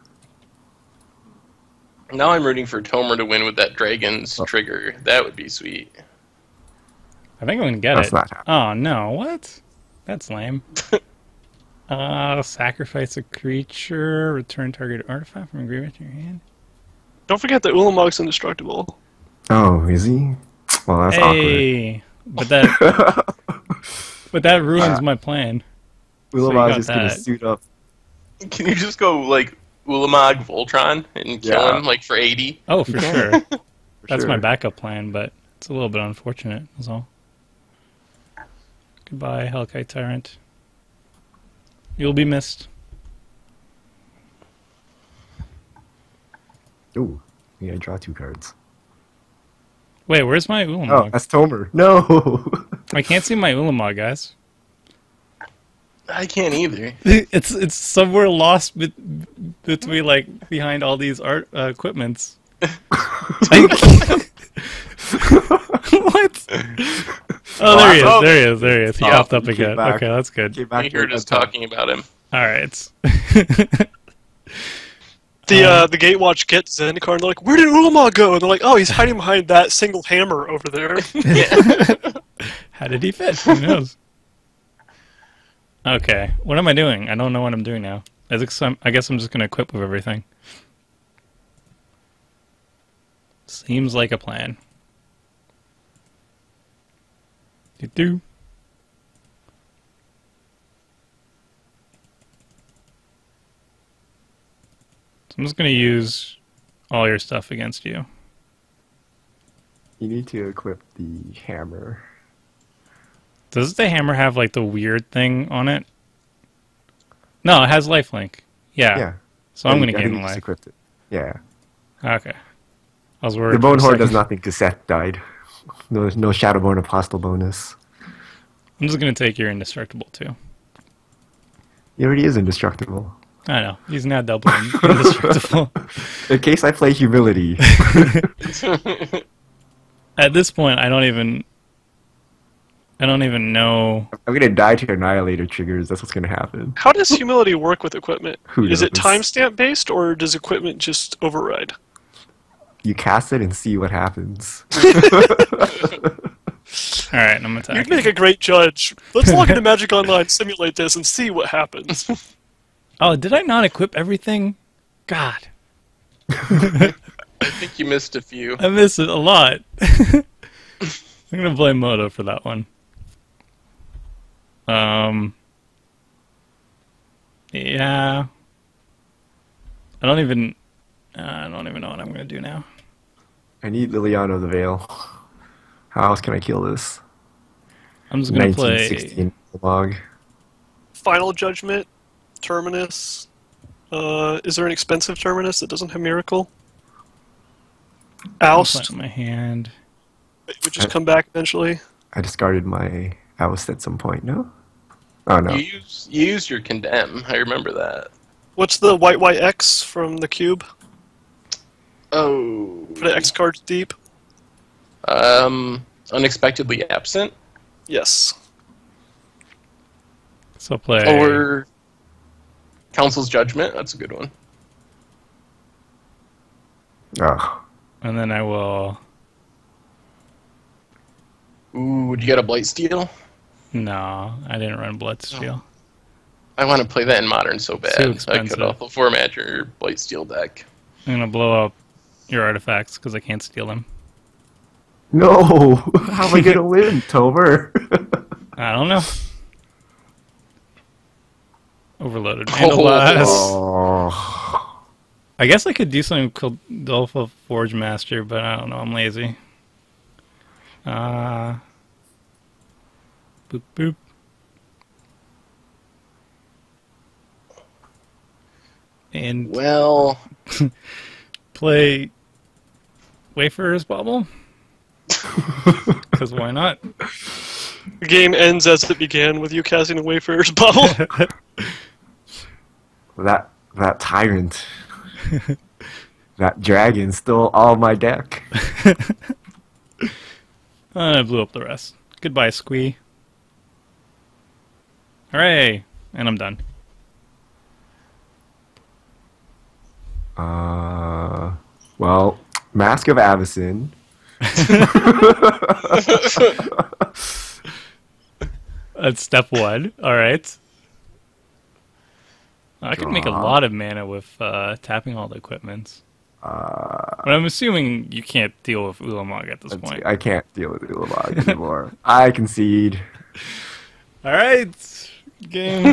Now I'm rooting for Tomer to win with that Dragon's trigger. That would be sweet. I think I'm going to get That's it. not happening. Oh, no. What? That's lame. Sacrifice a creature, return target artifact from a graveyard to your hand. Don't forget that Ulamog's indestructible. Oh, is he? Well, that's Hey! But that ruins my plan. awkward. you Ulamog's got just going to that. suit up. Can you just go like Ulamog Voltron and kill Yeah. him like for 80? Oh, for sure. For That's sure. my backup plan, but it's a little bit unfortunate, that's all. Goodbye, Hellkite Tyrant. You'll be missed. Ooh, yeah, I draw 2 cards. Wait, where's my Oh, Ulamog? that's Tomer. No! I can't see my Ulamog, guys. I can't either. It's somewhere lost between like behind all these art equipments. What? Oh, there he is. Oh. There he is. There he is. He Oh, popped up he came again. back. Okay, that's good. Came back We here heard us on top. talking about him. All right. The Gatewatch gets Zendikar and they're like, where did Ulamog go? And they're like, oh, he's hiding behind that single hammer over there. How did he fit? Who knows? Okay, what am I doing? I don't know what I'm doing now. I guess I'm just gonna equip with everything. Seems like a plan. Do. So I'm just going to use all your stuff against you. You need to equip the hammer. Does the hammer have like the weird thing on it? No, it has lifelink. Yeah. So I'm going to gain life. Equipped it. Yeah. Okay. I was worried. The Bone Horde does nothing because Seth died. No Shadowborn Apostle bonus. I'm just going to take your indestructible too. He already is indestructible. I know. He's now doubling indestructible. In case I play humility. At this point, I don't even know. I'm gonna die to Annihilator triggers. That's what's gonna happen. How does humility work with equipment? Who Is it knows? timestamp based, or does equipment just override? You cast it and see what happens. All right, I'm attacking. You'd make a great judge. Let's log into Magic Online, simulate this, and see what happens. Oh, did I not equip everything? God. I think you missed a few. I missed it a lot. I'm gonna blame Moto for that one. Yeah. I don't even know what I'm gonna do now. I need Liliana of the Veil. How else can I kill this? I'm just gonna play 1916 log. Final Judgment, Terminus. Is there an expensive Terminus that doesn't have Miracle? Oust, my hand. which just come back eventually. I discarded my Oust at some point, no? Oh, no. You used your Condemn. I remember that. What's the white X from the cube? Oh. For the X cards deep? Unexpectedly Absent? Yes. So play. Or Council's Judgment? That's a good one. Oh. And then I will. Ooh, would you get a Blightsteel? No, I didn't run Bloodsteel. I want to play that in Modern so bad. Too I expensive. could also format your Blightsteel deck. I'm gonna blow up your artifacts because I can't steal them. No! How am I gonna win, Tober? I don't know. Overloaded Vandalblast. Oh. I guess I could do something called Dolpha Forge Master, but I don't know. I'm lazy. Boop boop. And Well, play Wayfarer's Bauble. Because why not? The game ends as it began with you casting a Wayfarer's Bubble. That tyrant. That dragon stole all my deck. And I blew up the rest. Goodbye, Squee. Hooray! And I'm done. Well, Mask of Avacyn. That's step one. Alright. I could make a lot of mana with tapping all the equipments. But I'm assuming you can't deal with Ulamog at this point. I can't deal with Ulamog anymore. I concede. Alright! Game.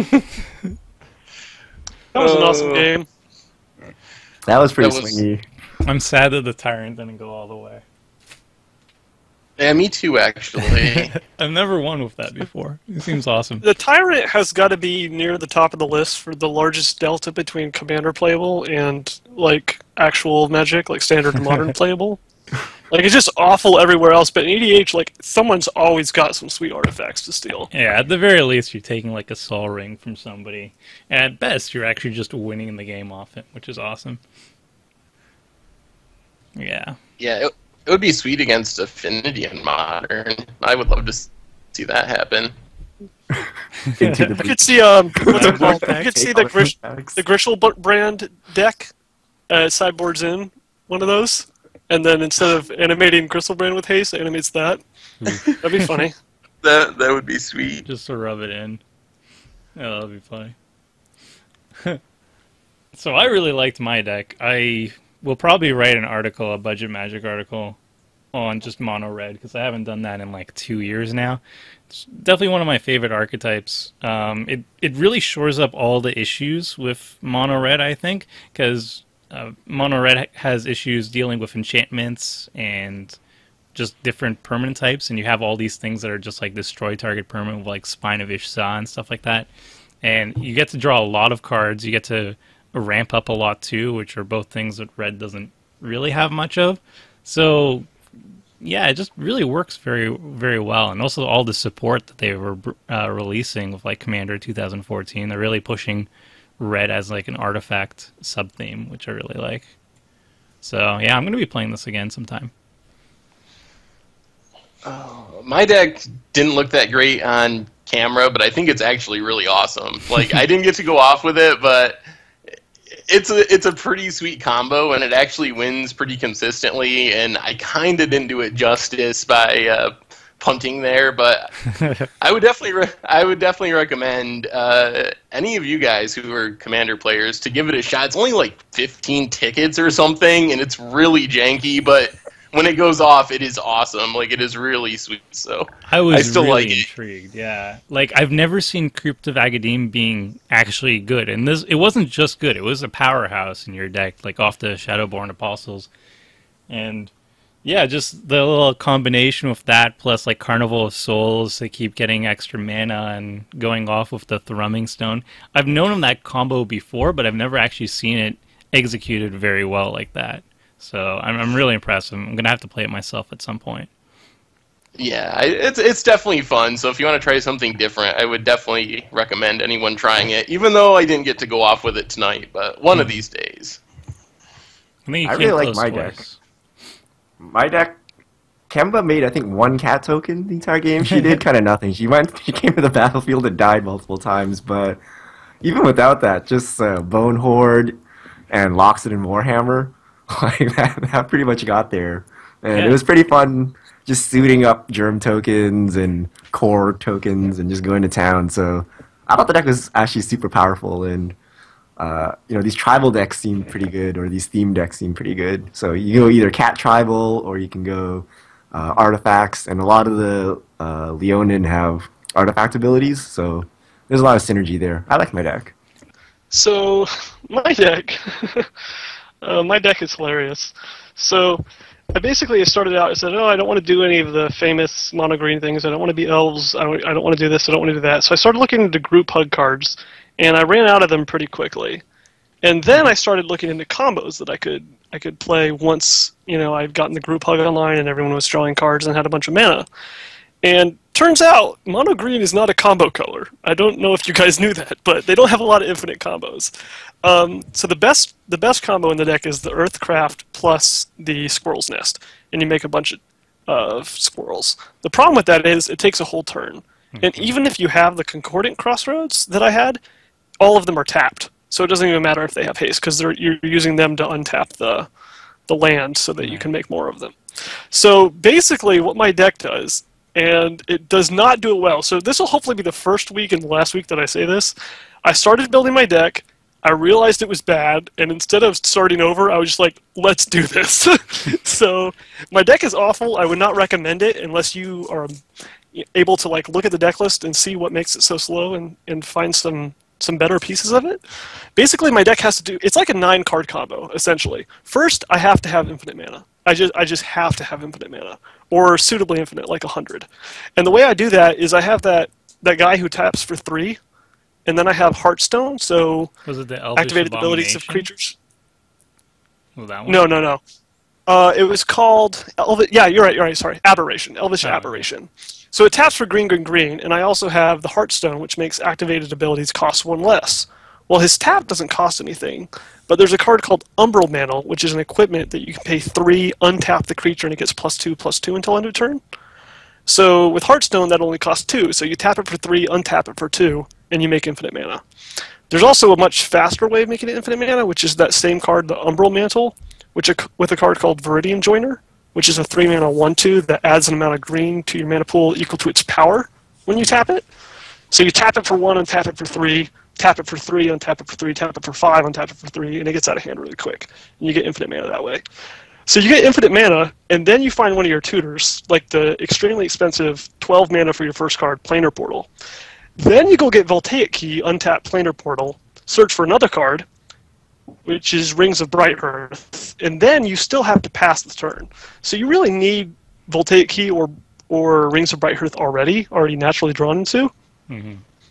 That was an awesome game. That was pretty That was- swingy. I'm sad that the Tyrant didn't go all the way. yeah, me too, actually. I've never won with that before. It seems awesome. The Tyrant has got to be near the top of the list for the largest delta between Commander playable and, like, actual Magic, like Standard and Modern playable. Like, it's just awful everywhere else, but in EDH, like, someone's always got some sweet artifacts to steal. Yeah, at the very least, you're taking like a Sol Ring from somebody. And at best, you're actually just winning the game off it, which is awesome. Yeah. Yeah, it would be sweet against Affinity and Modern. I would love to see that happen. Into the You could see, what's it called? You could see the Vortex. Grishel brand deck, sideboards in one of those, and then instead of animating Gristlebrand with haste, it animates that. That'd be funny. That would be sweet. Just to rub it in. Yeah, that'd be funny. So I really liked my deck. I we'll probably write an article, a budget magic article, on just mono red because I haven't done that in like 2 years now. It's definitely one of my favorite archetypes. It really shores up all the issues with mono red, I think, because mono red has issues dealing with enchantments and just different permanent types, and you have all these things that are just like destroy target permanent with like Spine of Ishsa and stuff like that. And you get to draw a lot of cards. You get to ramp up a lot too, which are both things that red doesn't really have much of. So yeah, it just really works very, very well. And also all the support that they were releasing with like Commander 2014, they're really pushing red as like an artifact sub-theme, which I really like. So yeah, I'm going to be playing this again sometime. My deck didn't look that great on camera, but I think it's actually really awesome. Like, I didn't get to go off with it, but it's a pretty sweet combo, and it actually wins pretty consistently. And I kind of didn't do it justice by punting there, but I would definitely recommend any of you guys who are Commander players to give it a shot. It's only like 15 tickets or something, and it's really janky, but when it goes off, it is awesome. Like, it is really sweet. So I still really like it. Intrigued. Yeah, like I've never seen Crypt of Agadim being actually good, and it wasn't just good. It was a powerhouse in your deck, like off the Shadowborn Apostles, and yeah, just the little combination with that plus like Carnival of Souls to keep getting extra mana and going off with the Thrumming Stone. I've known of that combo before, but I've never actually seen it executed very well like that. So I'm really impressed. I'm gonna have to play it myself at some point. Yeah, it's definitely fun. So if you want to try something different, I would definitely recommend anyone trying it. Even though I didn't get to go off with it tonight, but one of these days. I really like my deck. My deck, Kemba made I think 1 cat token the entire game. She did kind of nothing. She came to the battlefield and died multiple times, but even without that, just Bone Horde and Loxodon and Warhammer. Like that pretty much got there, and It was pretty fun just suiting up germ tokens and core tokens and just going to town. So I thought the deck was actually super powerful, and these tribal decks seem pretty good, or these theme decks seem pretty good. So you go either cat tribal or you can go artifacts, and a lot of the Leonin have artifact abilities, so there's a lot of synergy there. I like my deck. So my deck. My deck is hilarious. So I basically started out and said, I don't want to do any of the famous mono green things. I don't want to be elves. I don't want to do this. I don't want to do that. So I started looking into group hug cards, and I ran out of them pretty quickly. And then I started looking into combos that I could play once I'd gotten the group hug online and everyone was drawing cards and had a bunch of mana. And turns out mono green is not a combo color. I don't know if you guys knew that, but they don't have a lot of infinite combos. So the best combo in the deck is the Earthcraft plus the Squirrel's Nest, and you make a bunch of squirrels. The problem with that is it takes a whole turn. And even if you have the Concordant Crossroads that I had, all of them are tapped. So it doesn't even matter if they have haste, because you're using them to untap the land so that you can make more of them. So basically what my deck does, and it does not do it well. So this will hopefully be the first week and the last week that I say this. I started building my deck. I realized it was bad, and instead of starting over, I was just like, let's do this. So my deck is awful. I would not recommend it unless you are able to look at the deck list and see what makes it so slow and find some better pieces of it. Basically, my deck has to do, it's like a 9-card combo, essentially. First, I have to have infinite mana. I just have to have infinite mana, or suitably infinite, like 100. And the way I do that is I have that guy who taps for 3, and then I have Heartstone, so was it the Elvish activated abilities of creatures. Oh, that one? No. It was called yeah, you're right. Sorry, Aberration, Elvish Aberration. So it taps for green, and I also have the Heartstone, which makes activated abilities cost 1 less. Well, his tap doesn't cost anything, but there's a card called Umbral Mantle, which is an equipment that you can pay 3, untap the creature, and it gets +2/+2 until end of turn. So with Heartstone, that only costs 2, so you tap it for 3, untap it for 2, and you make infinite mana. There's also a much faster way of making it infinite mana, which is that same card, the Umbral Mantle, with a card called Viridian Joiner, which is a 3-mana 1/2 that adds an amount of green to your mana pool equal to its power when you tap it. So you tap it for 1 and tap it for 3, tap it for 3, untap it for 3, tap it for 5, untap it for 3, and it gets out of hand really quick. And you get infinite mana that way. So you get infinite mana, and then you find one of your tutors, like the extremely expensive 12 mana for your first card, Planar Portal. Then you go get Voltaic Key, untap Planar Portal, search for another card, which is Rings of Bright Earth, and then you still have to pass the turn. So you really need Voltaic Key or Rings of Bright Earth already naturally drawn into. Mm-hmm.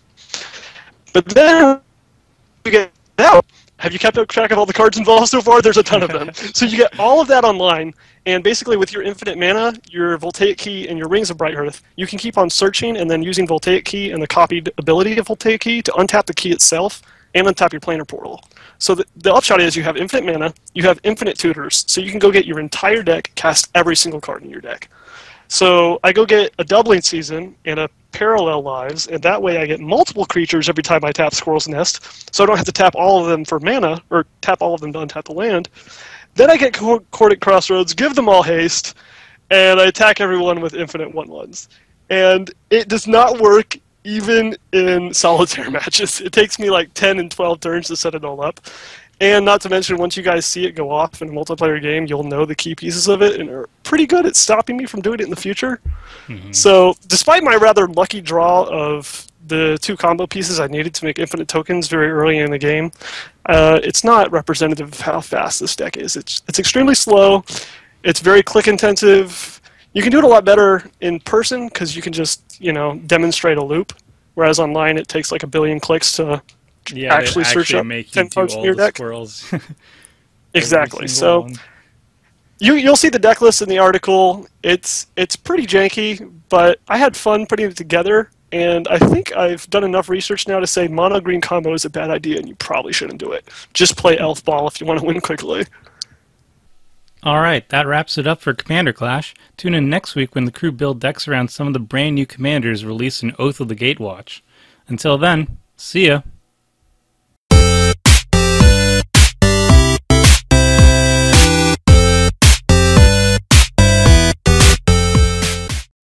But then you get out. Have you kept track of all the cards involved so far? There's a ton of them. So you get all of that online, and basically with your infinite mana, your Voltaic Key, and your Rings of Bright Earth, you can keep on searching and then using Voltaic Key and the copied ability of Voltaic Key to untap the key itself and untap your Planar Portal. So the upshot is you have infinite mana, you have infinite tutors, so you can go get your entire deck, cast every single card in your deck. So I go get a Doubling Season and a Parallel Lives, and that way I get multiple creatures every time I tap Squirrel's Nest, so I don't have to tap all of them for mana, or tap all of them to untap the land. Then I get Chordate Crossroads, give them all haste, and I attack everyone with infinite 1/1s. And it does not work even in solitaire matches. It takes me like 10 and 12 turns to set it all up. And not to mention, once you guys see it go off in a multiplayer game, you'll know the key pieces of it and are pretty good at stopping me from doing it in the future. Mm-hmm. So, despite my rather lucky draw of the 2 combo pieces I needed to make infinite tokens very early in the game, it's not representative of how fast this deck is. It's extremely slow. It's very click intensive. You can do it a lot better in person because you can just, demonstrate a loop, whereas online it takes like a billion clicks to actually search up 10 cards in your deck. Exactly. So you'll see the deck list in the article. It's pretty janky, but I had fun putting it together, and I think I've done enough research now to say mono green combo is a bad idea, and you probably shouldn't do it. Just play Elf Ball if you want to win quickly. All right, that wraps it up for Commander Clash. Tune in next week when the crew build decks around some of the brand new commanders released in Oath of the Gatewatch. Until then, see ya.